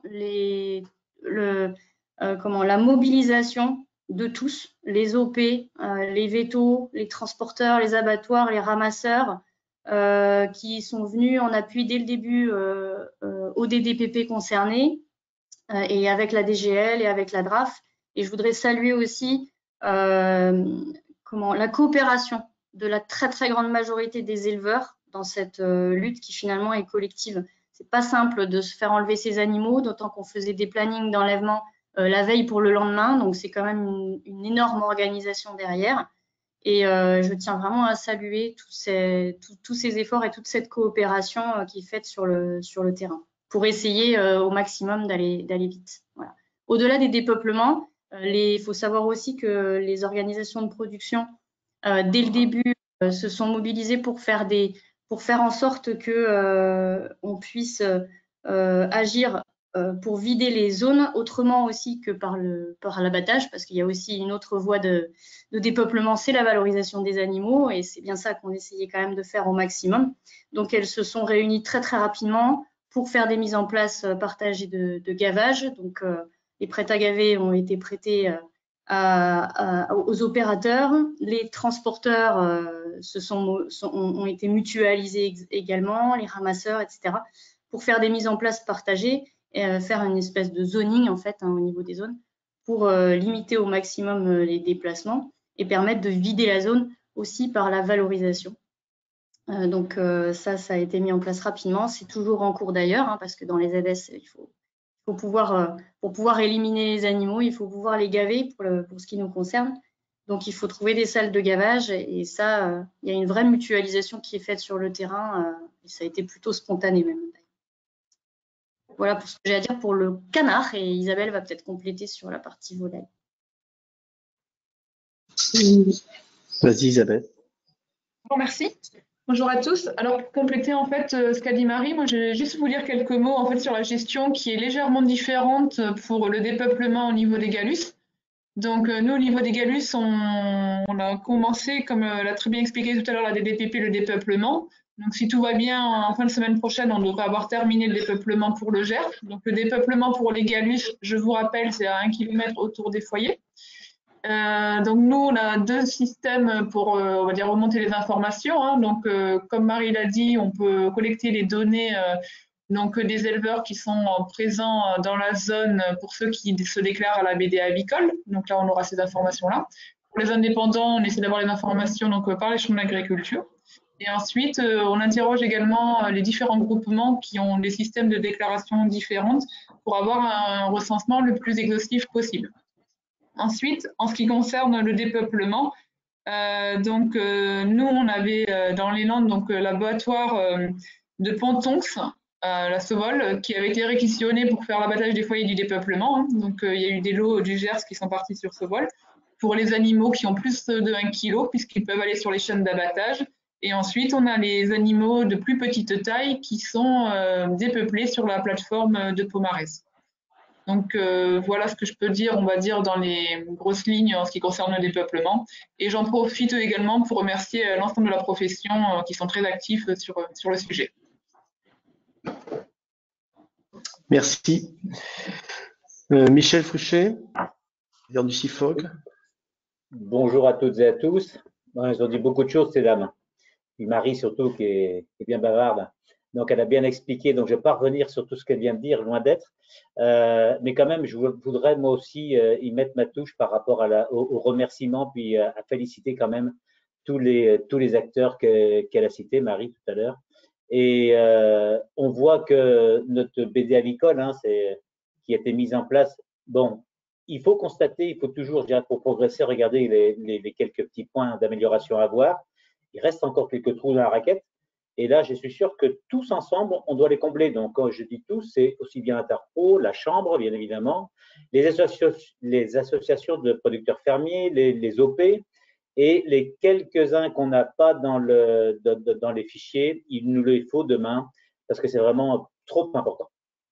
la mobilisation de tous, les OP, les vétos, les transporteurs, les abattoirs, les ramasseurs, qui sont venus en appui dès le début aux DDPP concernés, et avec la DGL et avec la DRAF. Et je voudrais saluer aussi la coopération de la très très grande majorité des éleveurs dans cette lutte qui finalement est collective. C'est pas simple de se faire enlever ces animaux, d'autant qu'on faisait des plannings d'enlèvement la veille pour le lendemain, donc c'est quand même une énorme organisation derrière. Et je tiens vraiment à saluer tous ces efforts et toute cette coopération qui est faite sur le terrain, pour essayer au maximum d'aller vite. Voilà. Au-delà des dépeuplements, il faut savoir aussi que les organisations de production, dès le début, se sont mobilisées pour faire en sorte que on puisse agir pour vider les zones autrement aussi que par l'abattage, parce qu'il y a aussi une autre voie de dépeuplement, c'est la valorisation des animaux, et c'est bien ça qu'on essayait quand même de faire au maximum. Donc elles se sont réunies très très rapidement pour faire des mises en place partagées de gavage. Donc les prêts à gaver ont été prêtés aux opérateurs, les transporteurs ont été mutualisés également, les ramasseurs, etc., pour faire des mises en place partagées et faire une espèce de zoning en fait au niveau des zones pour limiter au maximum les déplacements et permettre de vider la zone aussi par la valorisation. Donc ça a été mis en place rapidement. C'est toujours en cours d'ailleurs, parce que dans les ZS, il faut pouvoir, pour pouvoir éliminer les animaux, il faut pouvoir les gaver pour ce qui nous concerne. Donc il faut trouver des salles de gavage, et ça, il y a une vraie mutualisation qui est faite sur le terrain, et ça a été plutôt spontané même. Voilà pour ce que j'ai à dire pour le canard, et Isabelle va peut-être compléter sur la partie volaille. Vas-y Isabelle. Bon, merci. Bonjour à tous. Alors, pour compléter en fait ce qu'a dit Marie, moi je vais juste vous dire quelques mots en fait sur la gestion qui est légèrement différente pour le dépeuplement au niveau des Galus. Donc nous au niveau des Galus, on a commencé, comme l'a très bien expliqué tout à l'heure la DDPP, le dépeuplement. Donc, si tout va bien, en fin de semaine prochaine, on devrait avoir terminé le dépeuplement pour le Gers. Donc, le dépeuplement pour les Galus, je vous rappelle, c'est à 1 km autour des foyers. Donc, nous, on a 2 systèmes pour, on va dire, remonter les informations. Hein. Donc, comme Marie l'a dit, on peut collecter les données donc, des éleveurs qui sont présents dans la zone pour ceux qui se déclarent à la BDA avicole. Donc, là, on aura ces informations-là. Pour les indépendants, on essaie d'avoir les informations donc, par les chambres d'agriculture. Et ensuite, on interroge également les différents groupements qui ont des systèmes de déclaration différentes pour avoir un recensement le plus exhaustif possible. Ensuite, en ce qui concerne le dépeuplement, nous, on avait dans les Landes l'abattoir de Pontonx, la Sovol, qui avait été réquisitionné pour faire l'abattage des foyers du dépeuplement. Hein. Donc, il y a eu des lots du Gers qui sont partis sur Sovol pour les animaux qui ont plus de 1 kg, puisqu'ils peuvent aller sur les chaînes d'abattage. Et ensuite, on a les animaux de plus petite taille qui sont dépeuplés sur la plateforme de Pomarez. Donc, voilà ce que je peux dire, on va dire, dans les grosses lignes en ce qui concerne le dépeuplement. Et j'en profite également pour remercier l'ensemble de la profession qui sont très actifs sur le sujet. Merci. Michel Fouché, président du CIFOG. Bonjour à toutes et à tous. Bon, ils ont dit beaucoup de choses, ces dames. Puis Marie, surtout, qui est bien bavarde. Donc, elle a bien expliqué. Donc, je ne vais pas revenir sur tout ce qu'elle vient de dire, loin d'être. Mais quand même, je voudrais moi aussi y mettre ma touche par rapport au remerciement, puis à féliciter quand même tous les acteurs qu'elle a cités, Marie, tout à l'heure. Et on voit que notre BD avicole, hein, qui a été mise en place, bon, il faut constater, il faut toujours, je dirais, pour progresser, regarder les quelques petits points d'amélioration à voir. Il reste encore quelques trous dans la raquette. Et là, je suis sûr que tous ensemble, on doit les combler. Donc, quand je dis tous, c'est aussi bien Interpro, la Chambre, bien évidemment, les associations de producteurs fermiers, les OP, et les quelques-uns qu'on n'a pas dans les fichiers, il nous les faut demain, parce que c'est vraiment trop important.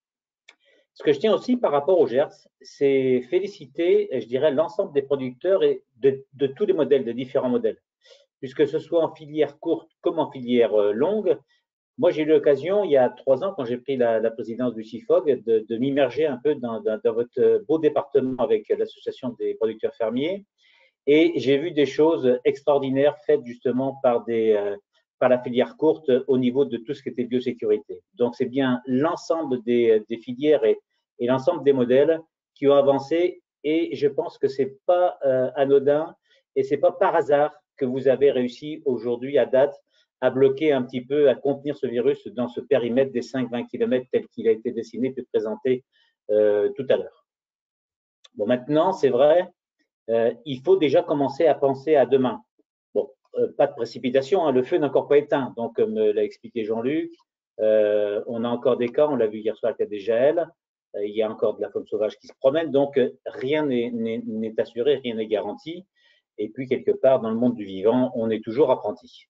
Ce que je tiens aussi par rapport au Gers, c'est féliciter, je dirais, l'ensemble des producteurs et de tous les modèles, de différents modèles. Puisque ce soit en filière courte comme en filière longue. Moi, j'ai eu l'occasion, il y a 3 ans, quand j'ai pris la présidence du CIFOG, de m'immerger un peu dans votre beau département avec l'association des producteurs fermiers. Et j'ai vu des choses extraordinaires faites justement par la filière courte au niveau de tout ce qui était biosécurité. Donc, c'est bien l'ensemble des filières et l'ensemble des modèles qui ont avancé. Et je pense que c'est pas anodin et c'est pas par hasard que vous avez réussi aujourd'hui à date à bloquer un petit peu, à contenir ce virus dans ce périmètre des 5-20 km tel qu'il a été dessiné puis présenté tout à l'heure. Bon, maintenant, c'est vrai, il faut déjà commencer à penser à demain. Bon, pas de précipitation, hein, le feu n'est encore pas éteint. Donc, comme l'a expliqué Jean-Luc, on a encore des cas, on l'a vu hier soir avec des gels, il y a encore de la faune sauvage qui se promène, donc rien n'est assuré, rien n'est garanti. Et puis, quelque part, dans le monde du vivant, on est toujours apprenti.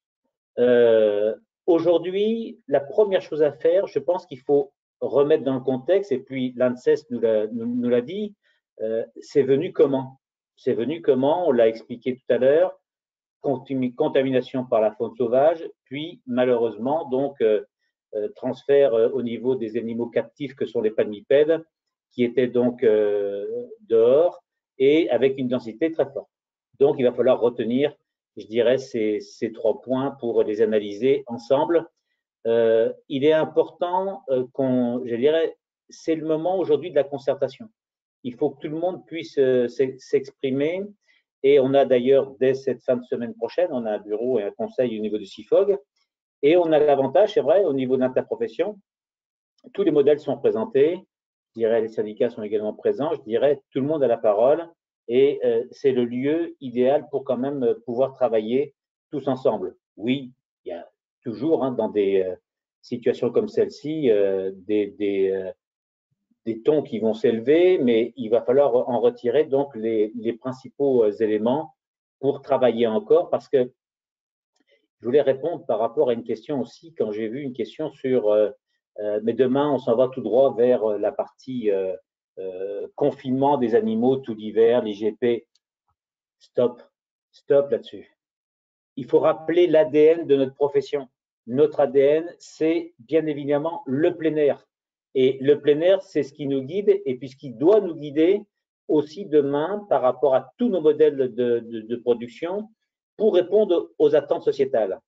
Aujourd'hui, la première chose à faire, je pense qu'il faut remettre dans le contexte, et puis l'ANSES nous l'a dit, c'est venu comment? C'est venu comment? On l'a expliqué tout à l'heure, contamination par la faune sauvage, puis malheureusement, donc, transfert au niveau des animaux captifs que sont les palmipèdes, qui étaient donc dehors, et avec une densité très forte. Donc, il va falloir retenir, je dirais, ces 3 points pour les analyser ensemble. Il est important je dirais, c'est le moment aujourd'hui de la concertation. Il faut que tout le monde puisse s'exprimer. Et on a d'ailleurs, dès cette fin de semaine prochaine, on a un bureau et un conseil au niveau du CIFOG. Et on a l'avantage, c'est vrai, au niveau de l'interprofession, tous les modèles sont présentés. Je dirais, les syndicats sont également présents. Je dirais, tout le monde a la parole. Et c'est le lieu idéal pour quand même pouvoir travailler tous ensemble. Oui, il y a toujours dans des situations comme celle-ci des tons qui vont s'élever, mais il va falloir en retirer donc les principaux éléments pour travailler encore, parce que je voulais répondre par rapport à une question aussi, quand j'ai vu une question sur mais demain on s'en va tout droit vers la partie confinement des animaux tout l'hiver, l'IGP. Stop là-dessus. Il faut rappeler l'ADN de notre profession. Notre ADN, c'est bien évidemment le plein air. Et le plein air, c'est ce qui nous guide et puis ce qui doit nous guider aussi demain par rapport à tous nos modèles de production pour répondre aux attentes sociétales.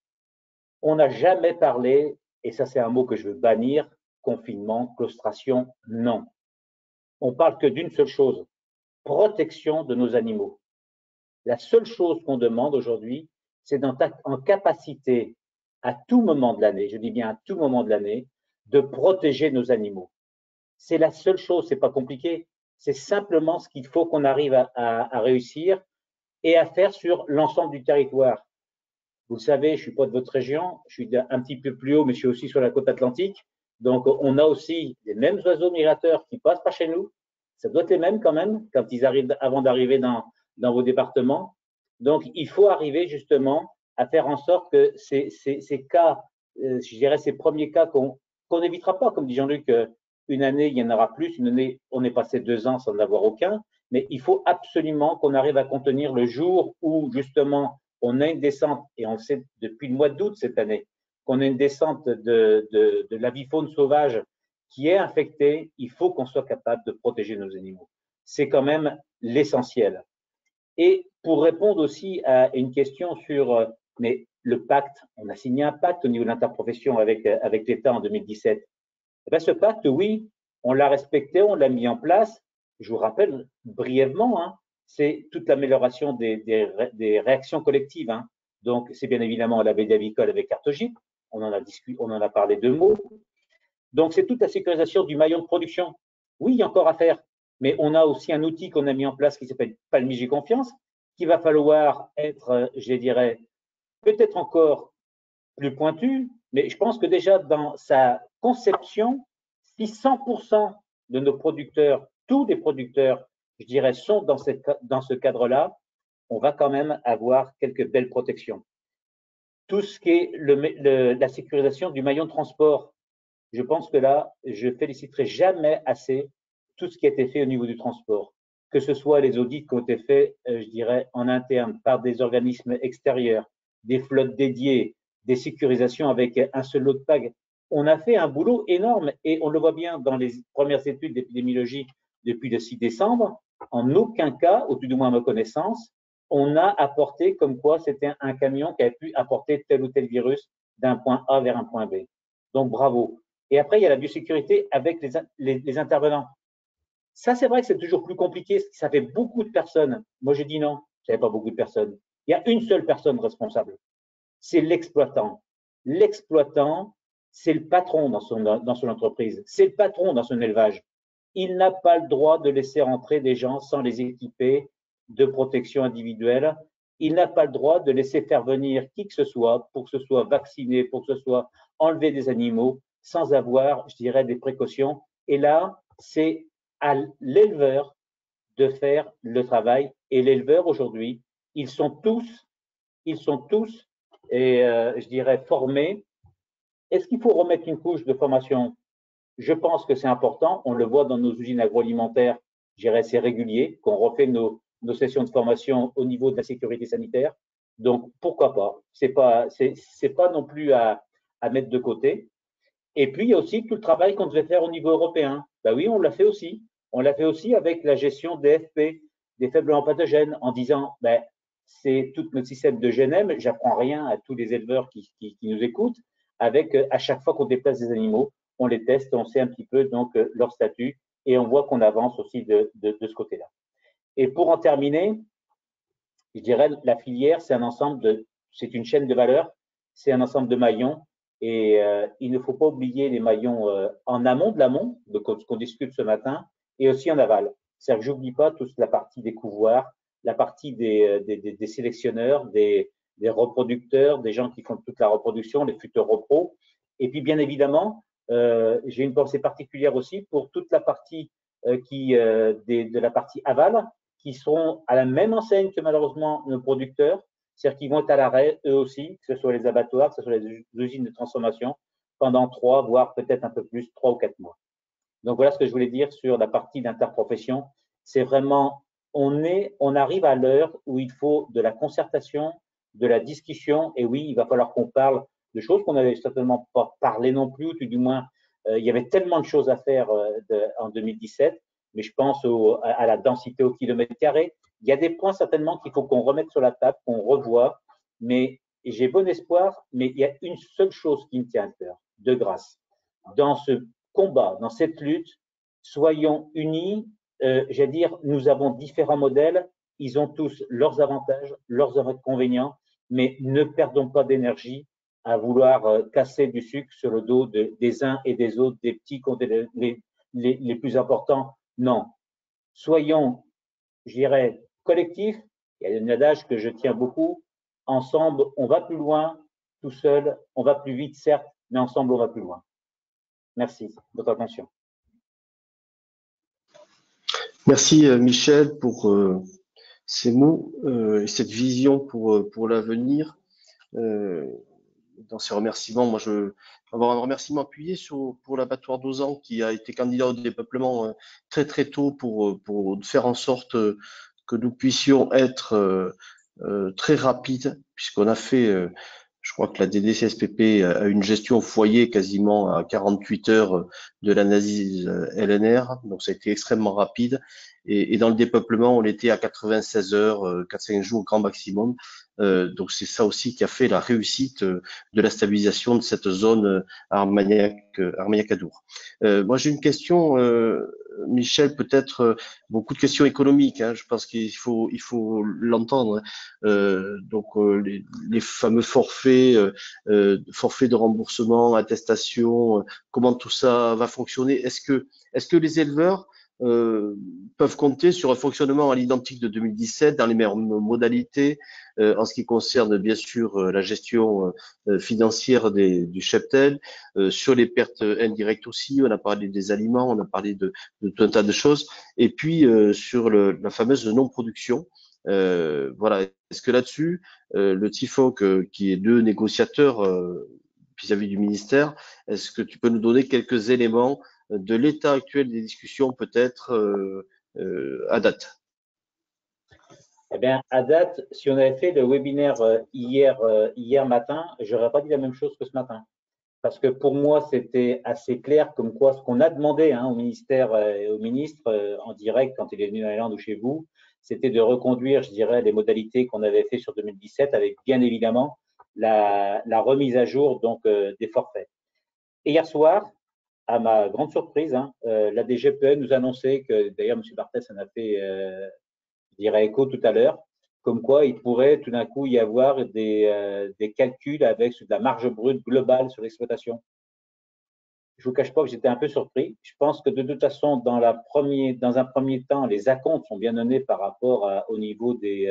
On n'a jamais parlé, et ça c'est un mot que je veux bannir, confinement, claustration, non. On parle que d'une seule chose, protection de nos animaux. La seule chose qu'on demande aujourd'hui, c'est d'être en capacité à tout moment de l'année, je dis bien à tout moment de l'année, de protéger nos animaux. C'est la seule chose, c'est pas compliqué. C'est simplement ce qu'il faut qu'on arrive à réussir et à faire sur l'ensemble du territoire. Vous le savez, je suis pas de votre région, je suis un petit peu plus haut, mais je suis aussi sur la côte atlantique. Donc, on a aussi les mêmes oiseaux migrateurs qui passent par chez nous. Ça doit être les mêmes quand même, quand ils arrivent, avant d'arriver dans vos départements. Donc, il faut arriver justement à faire en sorte que ces cas, je dirais ces premiers cas qu'on n'évitera pas, comme dit Jean-Luc, une année, il y en aura plus, une année, on est passé 2 ans sans en avoir aucun, mais il faut absolument qu'on arrive à contenir le jour où justement on a une descente, et on le sait depuis le mois d'août cette année, qu'on a une descente de l'avifaune sauvage qui est infectée, il faut qu'on soit capable de protéger nos animaux. C'est quand même l'essentiel. Et pour répondre aussi à une question sur mais le pacte, on a signé un pacte au niveau de l'interprofession avec l'État en 2017. Et bien, ce pacte, oui, on l'a respecté, on l'a mis en place. Je vous rappelle brièvement, hein, c'est toute l'amélioration des réactions collectives. Hein. Donc, c'est bien évidemment la veille avicole avec Cartogip, on en a parlé 2 mots. Donc, c'est toute la sécurisation du maillon de production. Oui, il y a encore à faire, mais on a aussi un outil qu'on a mis en place qui s'appelle Palmigie Confiance, qu'il va falloir être, je dirais, peut-être encore plus pointu, mais je pense que déjà dans sa conception, si 100% de nos producteurs, tous les producteurs, je dirais, sont dans ce cadre-là, on va quand même avoir quelques belles protections. Tout ce qui est la sécurisation du maillon de transport, je pense que là, je féliciterai jamais assez tout ce qui a été fait au niveau du transport, que ce soit les audits qui ont été faits, je dirais, en interne par des organismes extérieurs, des flottes dédiées, des sécurisations avec un seul lot de tag. On a fait un boulot énorme et on le voit bien dans les premières études d'épidémiologie depuis le 6 décembre. En aucun cas, au tout du moins à ma connaissance, on a apporté comme quoi c'était un camion qui avait pu apporter tel ou tel virus d'un point A vers un point B. Donc bravo. Et après, il y a la biosécurité avec les intervenants. Ça, c'est vrai que c'est toujours plus compliqué. Ça fait beaucoup de personnes. Moi, j'ai dit non, ça fait pas beaucoup de personnes. Il y a une seule personne responsable. C'est l'exploitant. L'exploitant, c'est le patron dans son entreprise. C'est le patron dans son élevage. Il n'a pas le droit de laisser rentrer des gens sans les équiper de protection individuelle. Il n'a pas le droit de laisser faire venir qui que ce soit pour que ce soit vacciné, pour que ce soit enlever des animaux sans avoir, je dirais, des précautions. Et là, c'est à l'éleveur de faire le travail. Et l'éleveur, aujourd'hui, ils sont tous, et je dirais, formés. Est-ce qu'il faut remettre une couche de formation? Je pense que c'est important. On le voit dans nos usines agroalimentaires, je dirais, c'est régulier, qu'on refait nos sessions de formation au niveau de la sécurité sanitaire. Donc, pourquoi pas? C'est pas non plus à mettre de côté. Et puis, il y a aussi tout le travail qu'on devait faire au niveau européen. Ben oui, on l'a fait aussi. On l'a fait aussi avec la gestion des FP, des faiblement pathogènes, en disant, ben, c'est tout notre système de GNM. J'apprends rien à tous les éleveurs qui nous écoutent. Avec, à chaque fois qu'on déplace des animaux, on les teste, on sait un petit peu donc leur statut et on voit qu'on avance aussi de ce côté-là. Et pour en terminer, je dirais la filière, c'est une chaîne de valeur, c'est un ensemble de maillons. Et il ne faut pas oublier les maillons en amont de l'amont, ce qu'on discute ce matin, et aussi en aval. C'est-à-dire que j'oublie pas toute la partie des couvoirs, la partie des sélectionneurs, des reproducteurs, des gens qui font toute la reproduction, les futurs repros. Et puis, bien évidemment, j'ai une pensée particulière aussi pour toute la partie de la partie aval, qui seront à la même enseigne que malheureusement nos producteurs. C'est-à-dire qu'ils vont être à l'arrêt, eux aussi, que ce soit les abattoirs, que ce soit les usines de transformation, pendant 3, voire peut-être un peu plus, 3 ou 4 mois. Donc, voilà ce que je voulais dire sur la partie d'interprofession. C'est vraiment, on arrive à l'heure où il faut de la concertation, de la discussion, et oui, il va falloir qu'on parle de choses qu'on n'avait certainement pas parlé non plus, ou tout du moins, il y avait tellement de choses à faire en 2017, mais je pense à la densité au kilomètre carré. Il y a des points certainement qu'il faut qu'on remette sur la table, qu'on revoie, mais j'ai bon espoir, mais il y a une seule chose qui me tient à cœur, de grâce. Dans ce combat, dans cette lutte, soyons unis. J'allais dire, nous avons différents modèles, ils ont tous leurs avantages, leurs inconvénients, mais ne perdons pas d'énergie à vouloir casser du sucre sur le dos des uns et des autres, des petits contre les plus importants. Non. Soyons, je dirais, collectifs. Il y a un adage que je tiens beaucoup. Ensemble, on va plus loin. Tout seul, on va plus vite, certes, mais ensemble, on va plus loin. Merci de votre attention. Merci Michel pour ces mots et cette vision pour l'avenir. Dans ces remerciements, moi je vais avoir un remerciement appuyé pour l'abattoir d'Auzan qui a été candidat au dépeuplement très très tôt pour faire en sorte que nous puissions être très rapides, puisqu'on a fait je crois que la DDCSPP a une gestion au foyer quasiment à 48 heures de l'analyse LNR, donc ça a été extrêmement rapide. Et dans le dépeuplement, on était à 96 heures, 4-5 jours grand maximum. Donc c'est ça aussi qui a fait la réussite de la stabilisation de cette zone Armagnac-Adour. Moi j'ai une question, Michel, peut-être beaucoup de questions économiques. Hein, je pense qu'il faut l'entendre. Donc les fameux forfaits de remboursement, attestation, comment tout ça va fonctionner. Est-ce que les éleveurs peuvent compter sur un fonctionnement à l'identique de 2017 dans les mêmes modalités en ce qui concerne bien sûr la gestion financière du cheptel, sur les pertes indirectes aussi, on a parlé des aliments, on a parlé de tout un tas de choses, et puis sur la fameuse non-production. Voilà, est-ce que là-dessus, le TIFOC, qui est le négociateur vis-à-vis du ministère, est-ce que tu peux nous donner quelques éléments de l'état actuel des discussions peut-être à date? Eh bien, à date, si on avait fait le webinaire hier matin, j'aurais pas dit la même chose que ce matin. Parce que pour moi, c'était assez clair comme quoi ce qu'on a demandé au ministère et au ministre en direct quand il est venu dans les Landes ou chez vous, c'était de reconduire, je dirais, les modalités qu'on avait fait sur 2017 avec bien évidemment la remise à jour donc des forfaits. Et hier soir, à ma grande surprise, la DGPE nous annonçait que, d'ailleurs, M. Barthès en a fait, je dirais, écho tout à l'heure, comme quoi il pourrait tout d'un coup y avoir des calculs avec de la marge brute globale sur l'exploitation. Je vous cache pas que j'étais un peu surpris. Je pense que de toute façon, dans un premier temps, les acomptes sont bien donnés par rapport au niveau des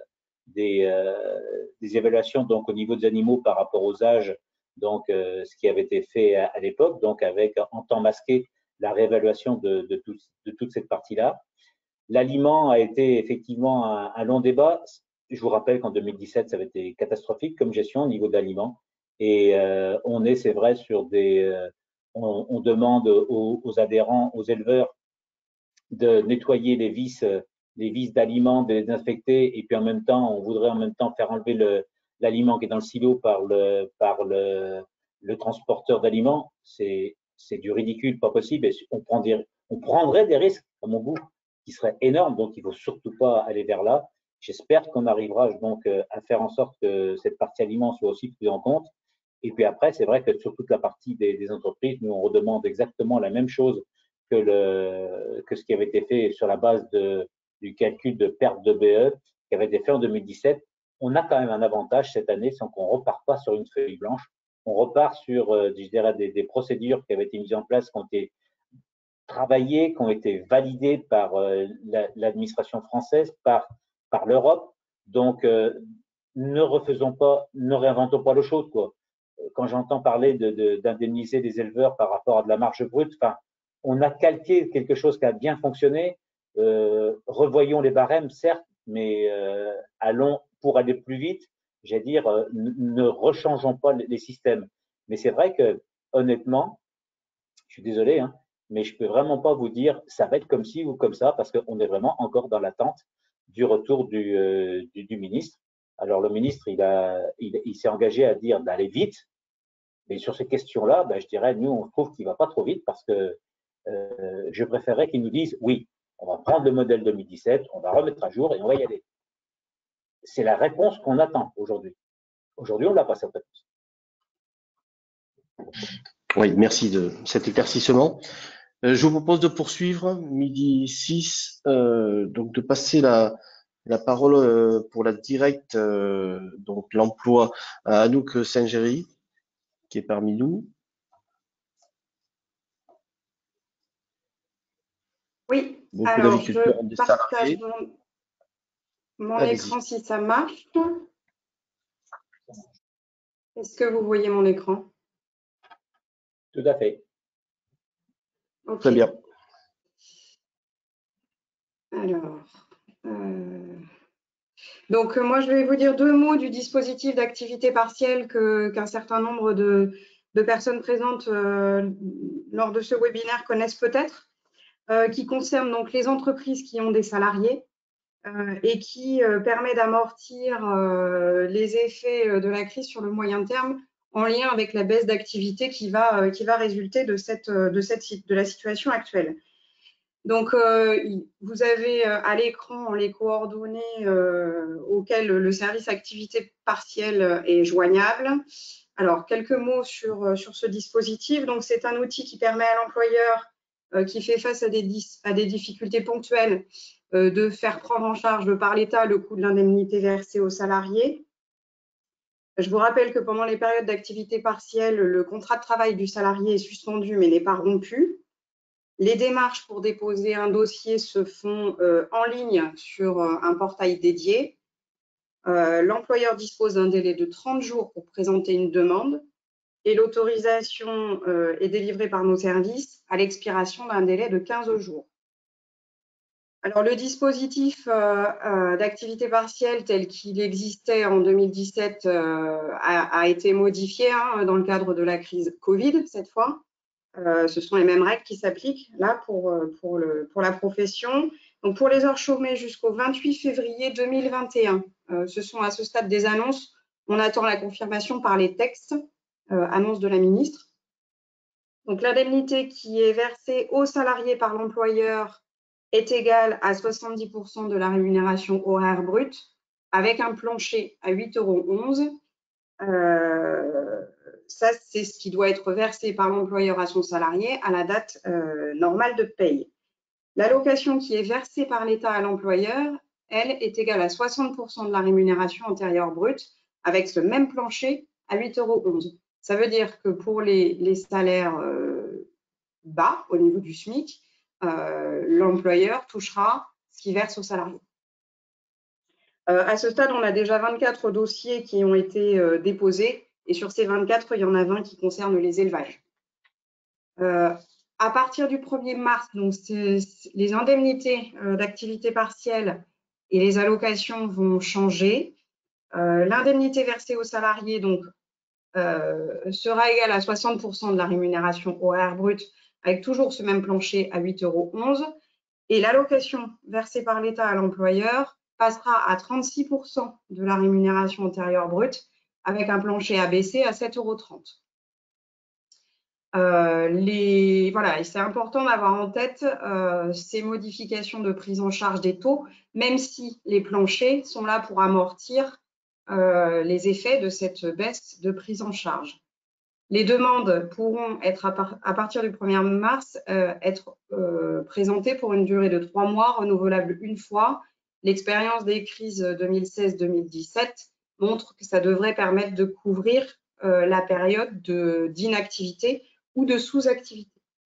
évaluations, donc au niveau des animaux par rapport aux âges, donc ce qui avait été fait à l'époque, donc avec en temps masqué la réévaluation de toute cette partie-là. L'aliment a été effectivement un long débat. Je vous rappelle qu'en 2017, ça avait été catastrophique comme gestion au niveau de l'aliment. Et on est, c'est vrai, sur on demande aux adhérents, aux éleveurs, de nettoyer les vis d'aliments, de les désinfecter, et puis en même temps, on voudrait en même temps faire enlever l'aliment qui est dans le silo par le transporteur d'aliments. C'est du ridicule, pas possible. Et on prendrait des risques, à mon goût, qui seraient énormes. Donc, il ne faut surtout pas aller vers là. J'espère qu'on arrivera donc à faire en sorte que cette partie aliments soit aussi prise en compte. Et puis après, c'est vrai que sur toute la partie des entreprises, nous, on redemande exactement la même chose que ce qui avait été fait sur la base du calcul de perte de BE qui avait été fait en 2017. On a quand même un avantage cette année, c'est qu'on ne repart pas sur une feuille blanche. On repart sur, je dirais, des procédures qui avaient été mises en place, qui ont été travaillées, qui ont été validées par l'administration française, par l'Europe. Donc, ne réinventons pas l'eau chaude, quoi. Quand j'entends parler d'indemniser des éleveurs par rapport à de la marge brute, enfin, on a calqué quelque chose qui a bien fonctionné. Revoyons les barèmes, certes, mais allons pour aller plus vite. J'allais dire, ne rechangeons pas les systèmes. Mais c'est vrai que, honnêtement, je suis désolé, mais je peux vraiment pas vous dire ça va être comme ci ou comme ça parce qu'on est vraiment encore dans l'attente du retour du ministre. Alors le ministre, il s'est engagé à dire d'aller vite. Mais sur ces questions-là, ben, je dirais, nous, on trouve qu'il ne va pas trop vite parce que je préférerais qu'ils nous disent, oui, on va prendre le modèle 2017, on va remettre à jour et on va y aller. C'est la réponse qu'on attend aujourd'hui. Aujourd'hui, on ne l'a pas, cette réponse. Oui, merci de cet éclaircissement. Je vous propose de poursuivre, midi 6, donc de passer la parole pour la directe, donc l'emploi à Anouk Saint-Géry, qui est parmi nous. Oui, Beaucoup alors d'agriculteurs ont je des partage salariés. mon Allez-y. écran si ça marche. Est-ce que vous voyez mon écran? Tout à fait. Ok. Très bien. Alors, donc moi je vais vous dire 2 mots du dispositif d'activité partielle qu'un certain nombre de personnes présentes lors de ce webinaire connaissent peut-être, qui concerne donc les entreprises qui ont des salariés et qui permet d'amortir les effets de la crise sur le moyen terme en lien avec la baisse d'activité qui va résulter de la situation actuelle. Donc, vous avez à l'écran les coordonnées auxquelles le service activité partielle est joignable. Alors, quelques mots sur ce dispositif. Donc, c'est un outil qui permet à l'employeur qui fait face à des difficultés ponctuelles de faire prendre en charge par l'État le coût de l'indemnité versée aux salariés. Je vous rappelle que pendant les périodes d'activité partielle, le contrat de travail du salarié est suspendu mais n'est pas rompu. Les démarches pour déposer un dossier se font en ligne sur un portail dédié. L'employeur dispose d'un délai de 30 jours pour présenter une demande et l'autorisation est délivrée par nos services à l'expiration d'un délai de 15 jours. Alors, le dispositif d'activité partielle tel qu'il existait en 2017 a été modifié dans le cadre de la crise Covid cette fois. Ce sont les mêmes règles qui s'appliquent là pour la profession. Donc, pour les heures chômées jusqu'au 28 février 2021, ce sont à ce stade des annonces. On attend la confirmation par les textes, annonce de la ministre. Donc, l'indemnité qui est versée aux salariés par l'employeur est égale à 70% de la rémunération horaire brute, avec un plancher à 8,11 €. Ça, c'est ce qui doit être versé par l'employeur à son salarié à la date normale de paye. L'allocation qui est versée par l'État à l'employeur, elle, est égale à 60% de la rémunération antérieure brute, avec ce même plancher à 8,11 €. Ça veut dire que pour les salaires bas au niveau du SMIC, l'employeur touchera ce qu'il verse aux salariés. À ce stade, on a déjà 24 dossiers qui ont été déposés et sur ces 24, il y en a 20 qui concernent les élevages. À partir du 1er mars, donc les indemnités d'activité partielle et les allocations vont changer. L'indemnité versée aux salariés donc, sera égale à 60% de la rémunération horaire brute avec toujours ce même plancher à 8,11 € et l'allocation versée par l'État à l'employeur passera à 36% de la rémunération antérieure brute avec un plancher abaissé à 7,30 €. Voilà, et c'est important d'avoir en tête ces modifications de prise en charge des taux, même si les planchers sont là pour amortir les effets de cette baisse de prise en charge. Les demandes pourront être à partir du 1er mars être présentées pour une durée de 3 mois, renouvelable une fois. L'expérience des crises 2016-2017 montre que ça devrait permettre de couvrir la période d'inactivité ou de sous-activité.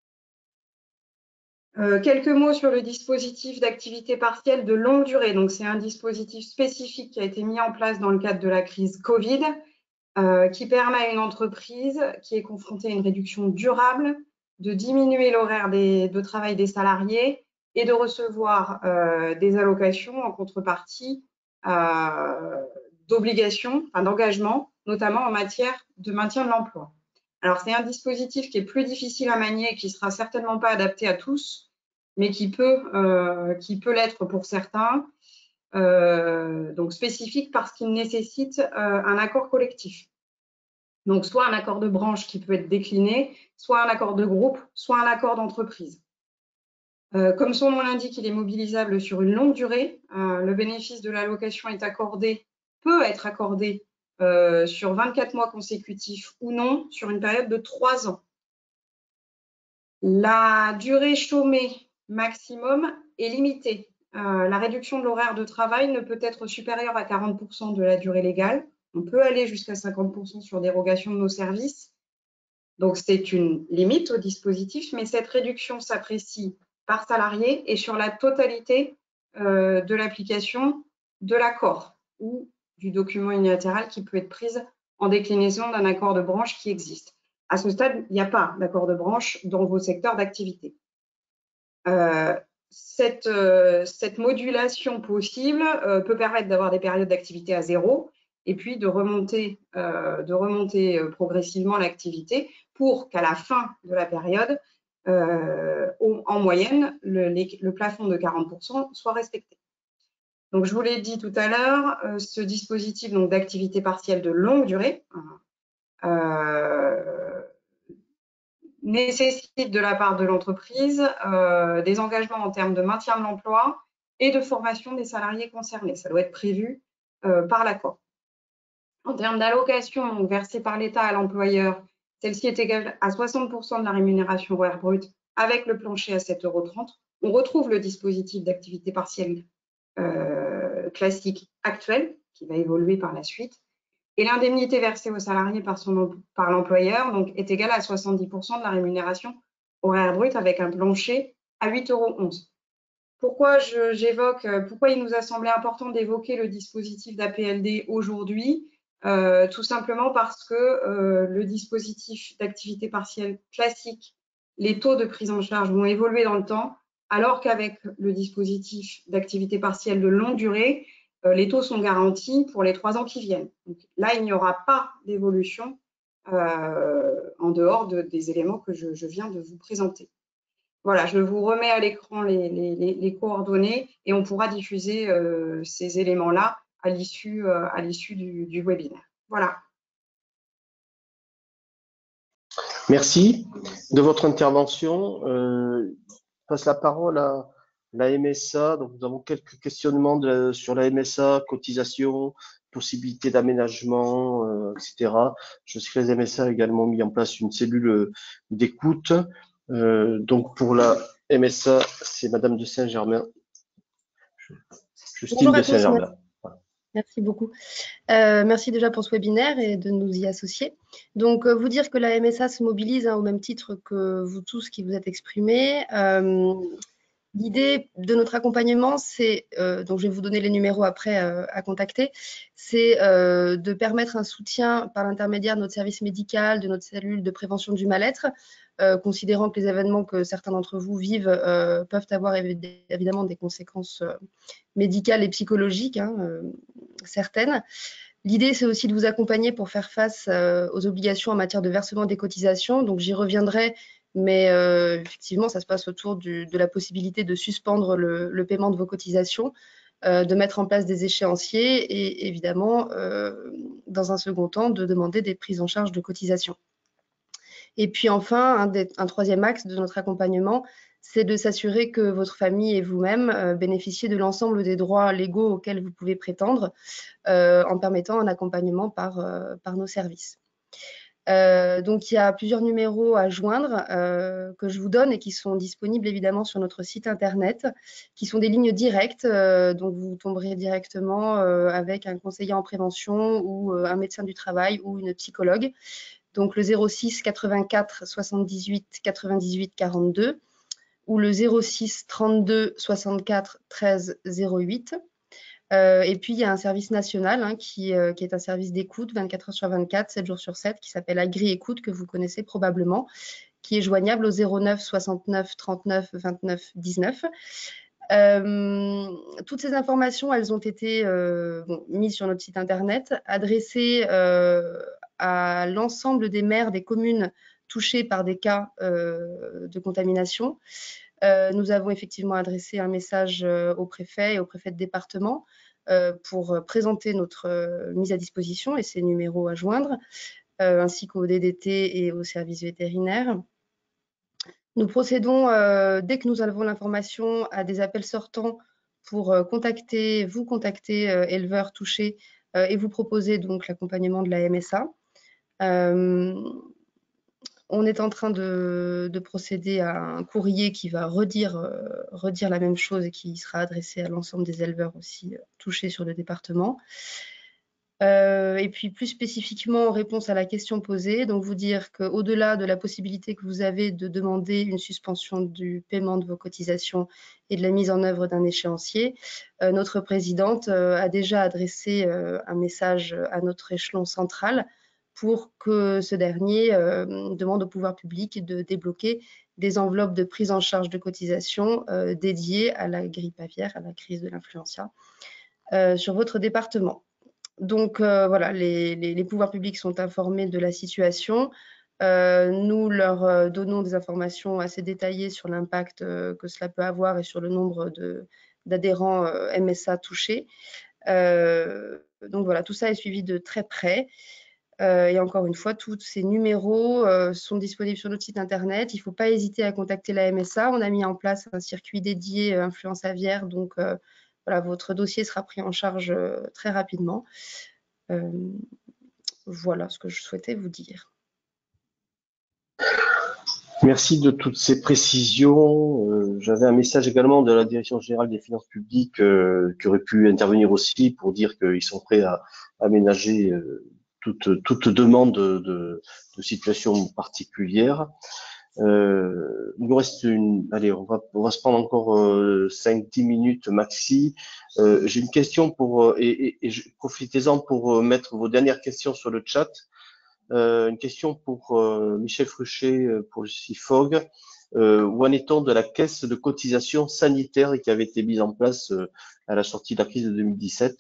Quelques mots sur le dispositif d'activité partielle de longue durée. Donc, c'est un dispositif spécifique qui a été mis en place dans le cadre de la crise Covid, qui permet à une entreprise qui est confrontée à une réduction durable de diminuer l'horaire de travail des salariés et de recevoir des allocations en contrepartie d'obligations, enfin d'engagement, notamment en matière de maintien de l'emploi. Alors, c'est un dispositif qui est plus difficile à manier et qui ne sera certainement pas adapté à tous, mais qui peut l'être pour certains. Donc spécifique parce qu'il nécessite un accord collectif. Donc, soit un accord de branche qui peut être décliné, soit un accord de groupe, soit un accord d'entreprise. Comme son nom l'indique, il est mobilisable sur une longue durée. Le bénéfice de l'allocation peut être accordé sur 24 mois consécutifs ou non, sur une période de 3 ans. La durée chômée maximum est limitée. La réduction de l'horaire de travail ne peut être supérieure à 40% de la durée légale. On peut aller jusqu'à 50% sur dérogation de nos services. Donc, c'est une limite au dispositif, mais cette réduction s'apprécie par salarié et sur la totalité de l'application de l'accord ou du document unilatéral qui peut être prise en déclinaison d'un accord de branche qui existe. À ce stade, il n'y a pas d'accord de branche dans vos secteurs d'activité. Cette modulation possible peut permettre d'avoir des périodes d'activité à zéro et puis de remonter progressivement l'activité pour qu'à la fin de la période, en moyenne, le plafond de 40% soit respecté. Donc, je vous l'ai dit tout à l'heure, ce dispositif d'activité partielle de longue durée nécessite de la part de l'entreprise des engagements en termes de maintien de l'emploi et de formation des salariés concernés. Ça doit être prévu par l'accord. En termes d'allocation versée par l'État à l'employeur, celle-ci est égale à 60% de la rémunération horaire brute avec le plancher à 7,30 €. On retrouve le dispositif d'activité partielle classique actuel qui va évoluer par la suite. Et l'indemnité versée aux salariés par l'employeur est égale à 70% de la rémunération horaire brute avec un plancher à 8,11 €. Pourquoi il nous a semblé important d'évoquer le dispositif d'APLD aujourd'hui? Tout simplement parce que le dispositif d'activité partielle classique, les taux de prise en charge vont évoluer dans le temps, alors qu'avec le dispositif d'activité partielle de longue durée, les taux sont garantis pour les 3 ans qui viennent. Donc là, il n'y aura pas d'évolution en dehors des éléments que je viens de vous présenter. Voilà, je vous remets à l'écran les coordonnées et on pourra diffuser ces éléments-là à l'issue du webinaire. Voilà. Merci de votre intervention. Je passe la parole à la MSA. Donc, nous avons quelques questionnements sur la MSA, cotisation, possibilité d'aménagement, etc. Je sais que les MSA a également mis en place une cellule d'écoute. Donc, pour la MSA, c'est Madame de Saint-Germain. Justine de Saint-Germain. Merci beaucoup. Merci déjà pour ce webinaire et de nous y associer. Donc, vous dire que la MSA se mobilise au même titre que vous tous qui vous êtes exprimés. L'idée de notre accompagnement, c'est, donc je vais vous donner les numéros après à contacter, c'est de permettre un soutien par l'intermédiaire de notre service médical, de notre cellule de prévention du mal-être, considérant que les événements que certains d'entre vous vivent peuvent avoir évidemment des conséquences médicales et psychologiques, certaines. L'idée, c'est aussi de vous accompagner pour faire face aux obligations en matière de versement des cotisations. Donc, j'y reviendrai, mais effectivement, ça se passe autour de la possibilité de suspendre le paiement de vos cotisations, de mettre en place des échéanciers et évidemment, dans un second temps, de demander des prises en charge de cotisations. Et puis enfin, un troisième axe de notre accompagnement, c'est de s'assurer que votre famille et vous-même bénéficiez de l'ensemble des droits légaux auxquels vous pouvez prétendre en permettant un accompagnement par nos services. Donc, il y a plusieurs numéros à joindre que je vous donne et qui sont disponibles évidemment sur notre site internet, qui sont des lignes directes, donc vous tomberez directement avec un conseiller en prévention ou un médecin du travail ou une psychologue. Donc, le 06 84 78 98 42 ou le 06 32 64 13 08. Et puis, il y a un service national qui est un service d'écoute 24 heures sur 24, 7 jours sur 7, qui s'appelle Agri-Écoute, que vous connaissez probablement, qui est joignable au 09 69 39 29 19. Toutes ces informations, elles ont été mises sur notre site internet, adressées à l'ensemble des maires des communes touchées par des cas de contamination. Nous avons effectivement adressé un message au préfet et au préfet de département pour présenter notre mise à disposition et ces numéros à joindre. ainsi qu'au DDT et au service vétérinaire. Nous procédons, dès que nous avons l'information, à des appels sortants pour vous contacter, éleveurs touchés, et vous proposer donc l'accompagnement de la MSA. On est en train de procéder à un courrier qui va redire la même chose et qui sera adressé à l'ensemble des éleveurs aussi touchés sur le département. Et puis plus spécifiquement en réponse à la question posée, donc vous dire qu'au-delà de la possibilité que vous avez de demander une suspension du paiement de vos cotisations et de la mise en œuvre d'un échéancier, notre présidente a déjà adressé un message à notre échelon central pour que ce dernier demande au pouvoir public de débloquer des enveloppes de prise en charge de cotisations dédiées à la grippe aviaire, à la crise de l'influenza, sur votre département. Donc voilà, les pouvoirs publics sont informés de la situation. Nous leur donnons des informations assez détaillées sur l'impact que cela peut avoir et sur le nombre d'adhérents MSA touchés. Donc voilà, tout ça est suivi de très près. Et encore une fois, tous ces numéros sont disponibles sur notre site internet. Il ne faut pas hésiter à contacter la MSA. On a mis en place un circuit dédié influence aviaire, donc voilà, votre dossier sera pris en charge très rapidement. Voilà ce que je souhaitais vous dire. Merci de toutes ces précisions. J'avais un message également de la Direction générale des finances publiques qui aurait pu intervenir aussi pour dire qu'ils sont prêts à aménager toute demande de situation particulière. Il nous reste allez, on va se prendre encore 5-10 minutes maxi. J'ai une question pour profitez-en pour mettre vos dernières questions sur le chat. Une question pour Michel Fruchet pour le CIFOG. Où en est-on de la caisse de cotisation sanitaire qui avait été mise en place à la sortie de la crise de 2017?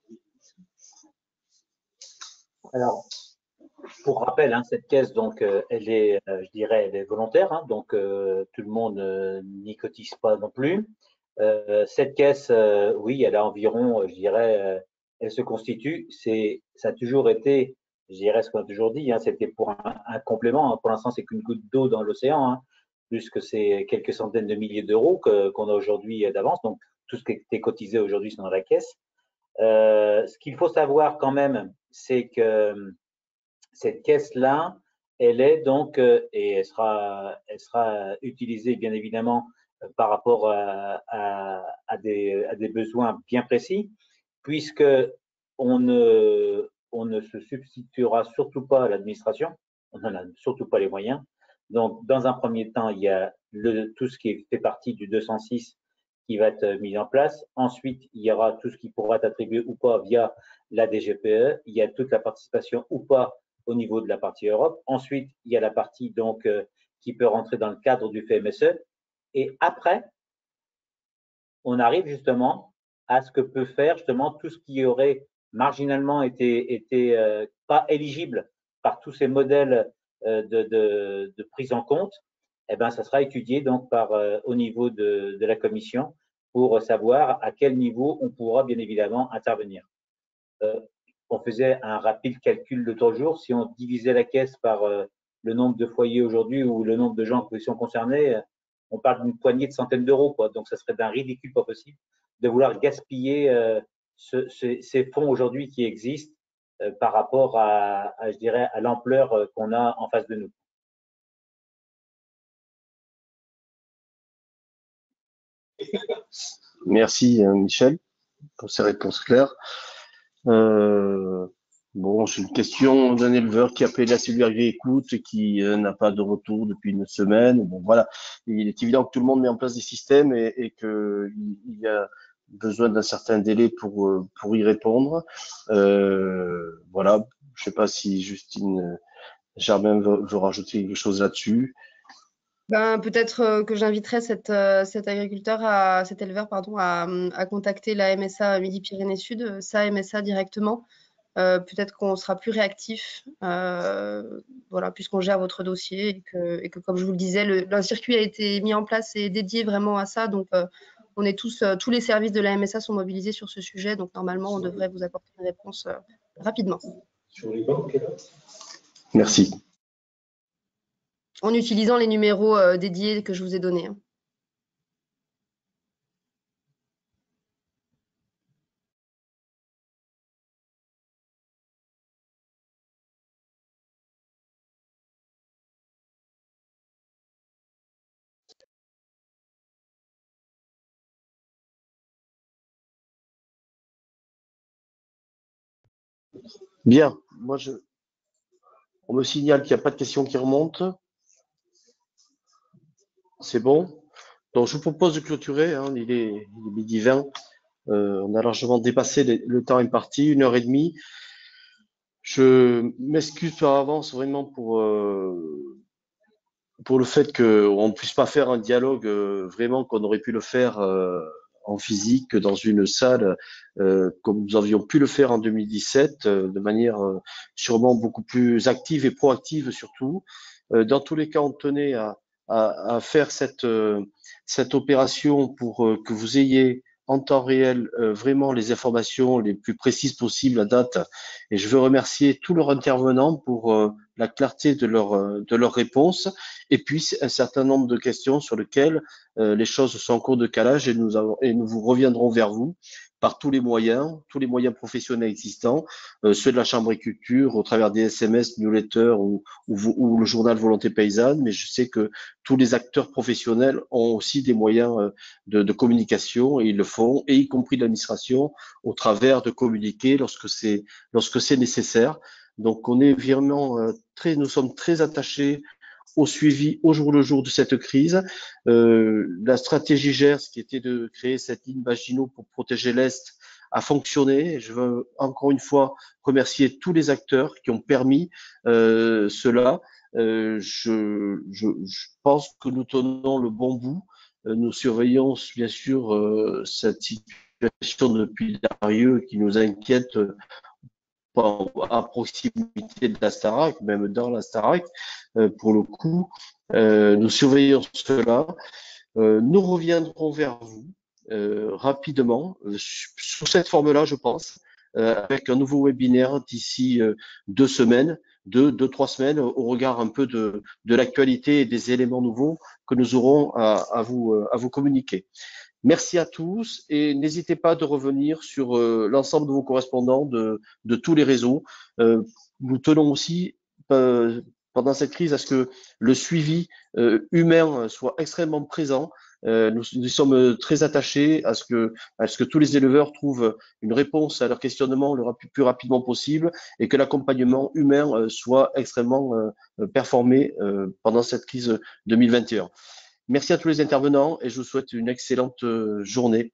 Alors, pour rappel, hein, cette caisse, donc, elle est, je dirais, elle est volontaire, hein, donc tout le monde n'y cotise pas non plus. Cette caisse, oui, elle a environ, je dirais, elle se constitue. Ça a toujours été, je dirais ce qu'on a toujours dit, hein, c'était pour un complément. Hein. Pour l'instant, c'est qu'une goutte d'eau dans l'océan, hein, plus que c'est quelques centaines de milliers d'euros qu'on a aujourd'hui d'avance. Donc, tout ce qui est cotisé aujourd'hui, c'est dans la caisse. Ce qu'il faut savoir quand même, c'est que cette caisse-là, elle est donc, et elle sera utilisée bien évidemment par rapport à des besoins bien précis, puisque on ne se substituera surtout pas à l'administration, on n'en a surtout pas les moyens. Donc, dans un premier temps, il y a tout ce qui fait partie du 206 qui va être mis en place. Ensuite, il y aura tout ce qui pourra être attribué ou pas via la DGPE. Il y a toute la participation ou pas au niveau de la partie Europe. Ensuite, il y a la partie donc qui peut rentrer dans le cadre du FMSE. Et après, on arrive justement à ce que peut faire justement tout ce qui aurait marginalement été pas éligible par tous ces modèles de prise en compte. Eh ben, ça sera étudié donc au niveau de la commission pour savoir à quel niveau on pourra bien évidemment intervenir. On faisait un rapide calcul l'autre jour. Si on divisait la caisse par le nombre de foyers aujourd'hui ou le nombre de gens qui sont concernés, on parle d'une poignée de centaines d'euros, quoi. Donc, ça serait d'un ridicule pas possible de vouloir gaspiller ces fonds aujourd'hui qui existent par rapport je dirais, à l'ampleur qu'on a en face de nous. Merci Michel pour ces réponses claires. Bon, j'ai une question d'un éleveur qui appelle la cellule Agri-Écoute et qui n'a pas de retour depuis une semaine. Bon, voilà, il est évident que tout le monde met en place des systèmes et qu'il y a besoin d'un certain délai pour y répondre. Voilà, je sais pas si Justine Germain veut rajouter quelque chose là-dessus. Ben, peut-être que j'inviterai cet éleveur à contacter la MSA Midi-Pyrénées-Sud, sa MSA directement. Peut-être qu'on sera plus réactif, voilà, puisqu'on gère votre dossier et que comme je vous le disais, un circuit a été mis en place et dédié vraiment à ça. Donc, on est tous les services de la MSA sont mobilisés sur ce sujet. Donc, normalement, on devrait vous apporter une réponse rapidement. Sur les banques, Merci. En utilisant les numéros dédiés que je vous ai donnés. Bien, on me signale qu'il n'y a pas de questions qui remontent. C'est bon. Donc, je vous propose de clôturer. Hein, il est midi 20. On a largement dépassé le temps imparti, 1h30. Je m'excuse par avance vraiment pour le fait qu'on ne puisse pas faire un dialogue vraiment qu'on aurait pu le faire en physique dans une salle comme nous avions pu le faire en 2017 de manière sûrement beaucoup plus active et proactive surtout. Dans tous les cas, on tenait à faire cette opération pour que vous ayez en temps réel vraiment les informations les plus précises possibles à date. Et je veux remercier tous leurs intervenants pour la clarté de leurs réponses et puis un certain nombre de questions sur lesquelles les choses sont en cours de calage et nous vous reviendrons vers vous par tous les moyens professionnels existants, ceux de la Chambre d'agriculture au travers des SMS, newsletters ou le journal Volonté Paysanne, mais je sais que tous les acteurs professionnels ont aussi des moyens de communication et ils le font, et y compris l'administration au travers de communiquer lorsque c'est nécessaire. Donc on est vraiment nous sommes très attachés au suivi au jour le jour de cette crise. La stratégie GERS, qui était de créer cette ligne Maginot pour protéger l'Est, a fonctionné. Je veux encore une fois remercier tous les acteurs qui ont permis cela. Je pense que nous tenons le bon bout. Nous surveillons bien sûr cette situation depuis Darieux qui nous inquiète à proximité de la Starac, même dans la Starac, pour le coup. Nous surveillons cela. Nous reviendrons vers vous rapidement, sous cette forme-là, je pense, avec un nouveau webinaire d'ici 2 semaines, 3 semaines, au regard un peu de l'actualité et des éléments nouveaux que nous aurons à vous communiquer. Merci à tous et n'hésitez pas de revenir sur l'ensemble de vos correspondants de tous les réseaux. Nous tenons aussi pendant cette crise à ce que le suivi humain soit extrêmement présent. Nous sommes très attachés à ce que tous les éleveurs trouvent une réponse à leurs questionnements le plus rapidement possible et que l'accompagnement humain soit extrêmement performé pendant cette crise 2021. Merci à tous les intervenants et je vous souhaite une excellente journée.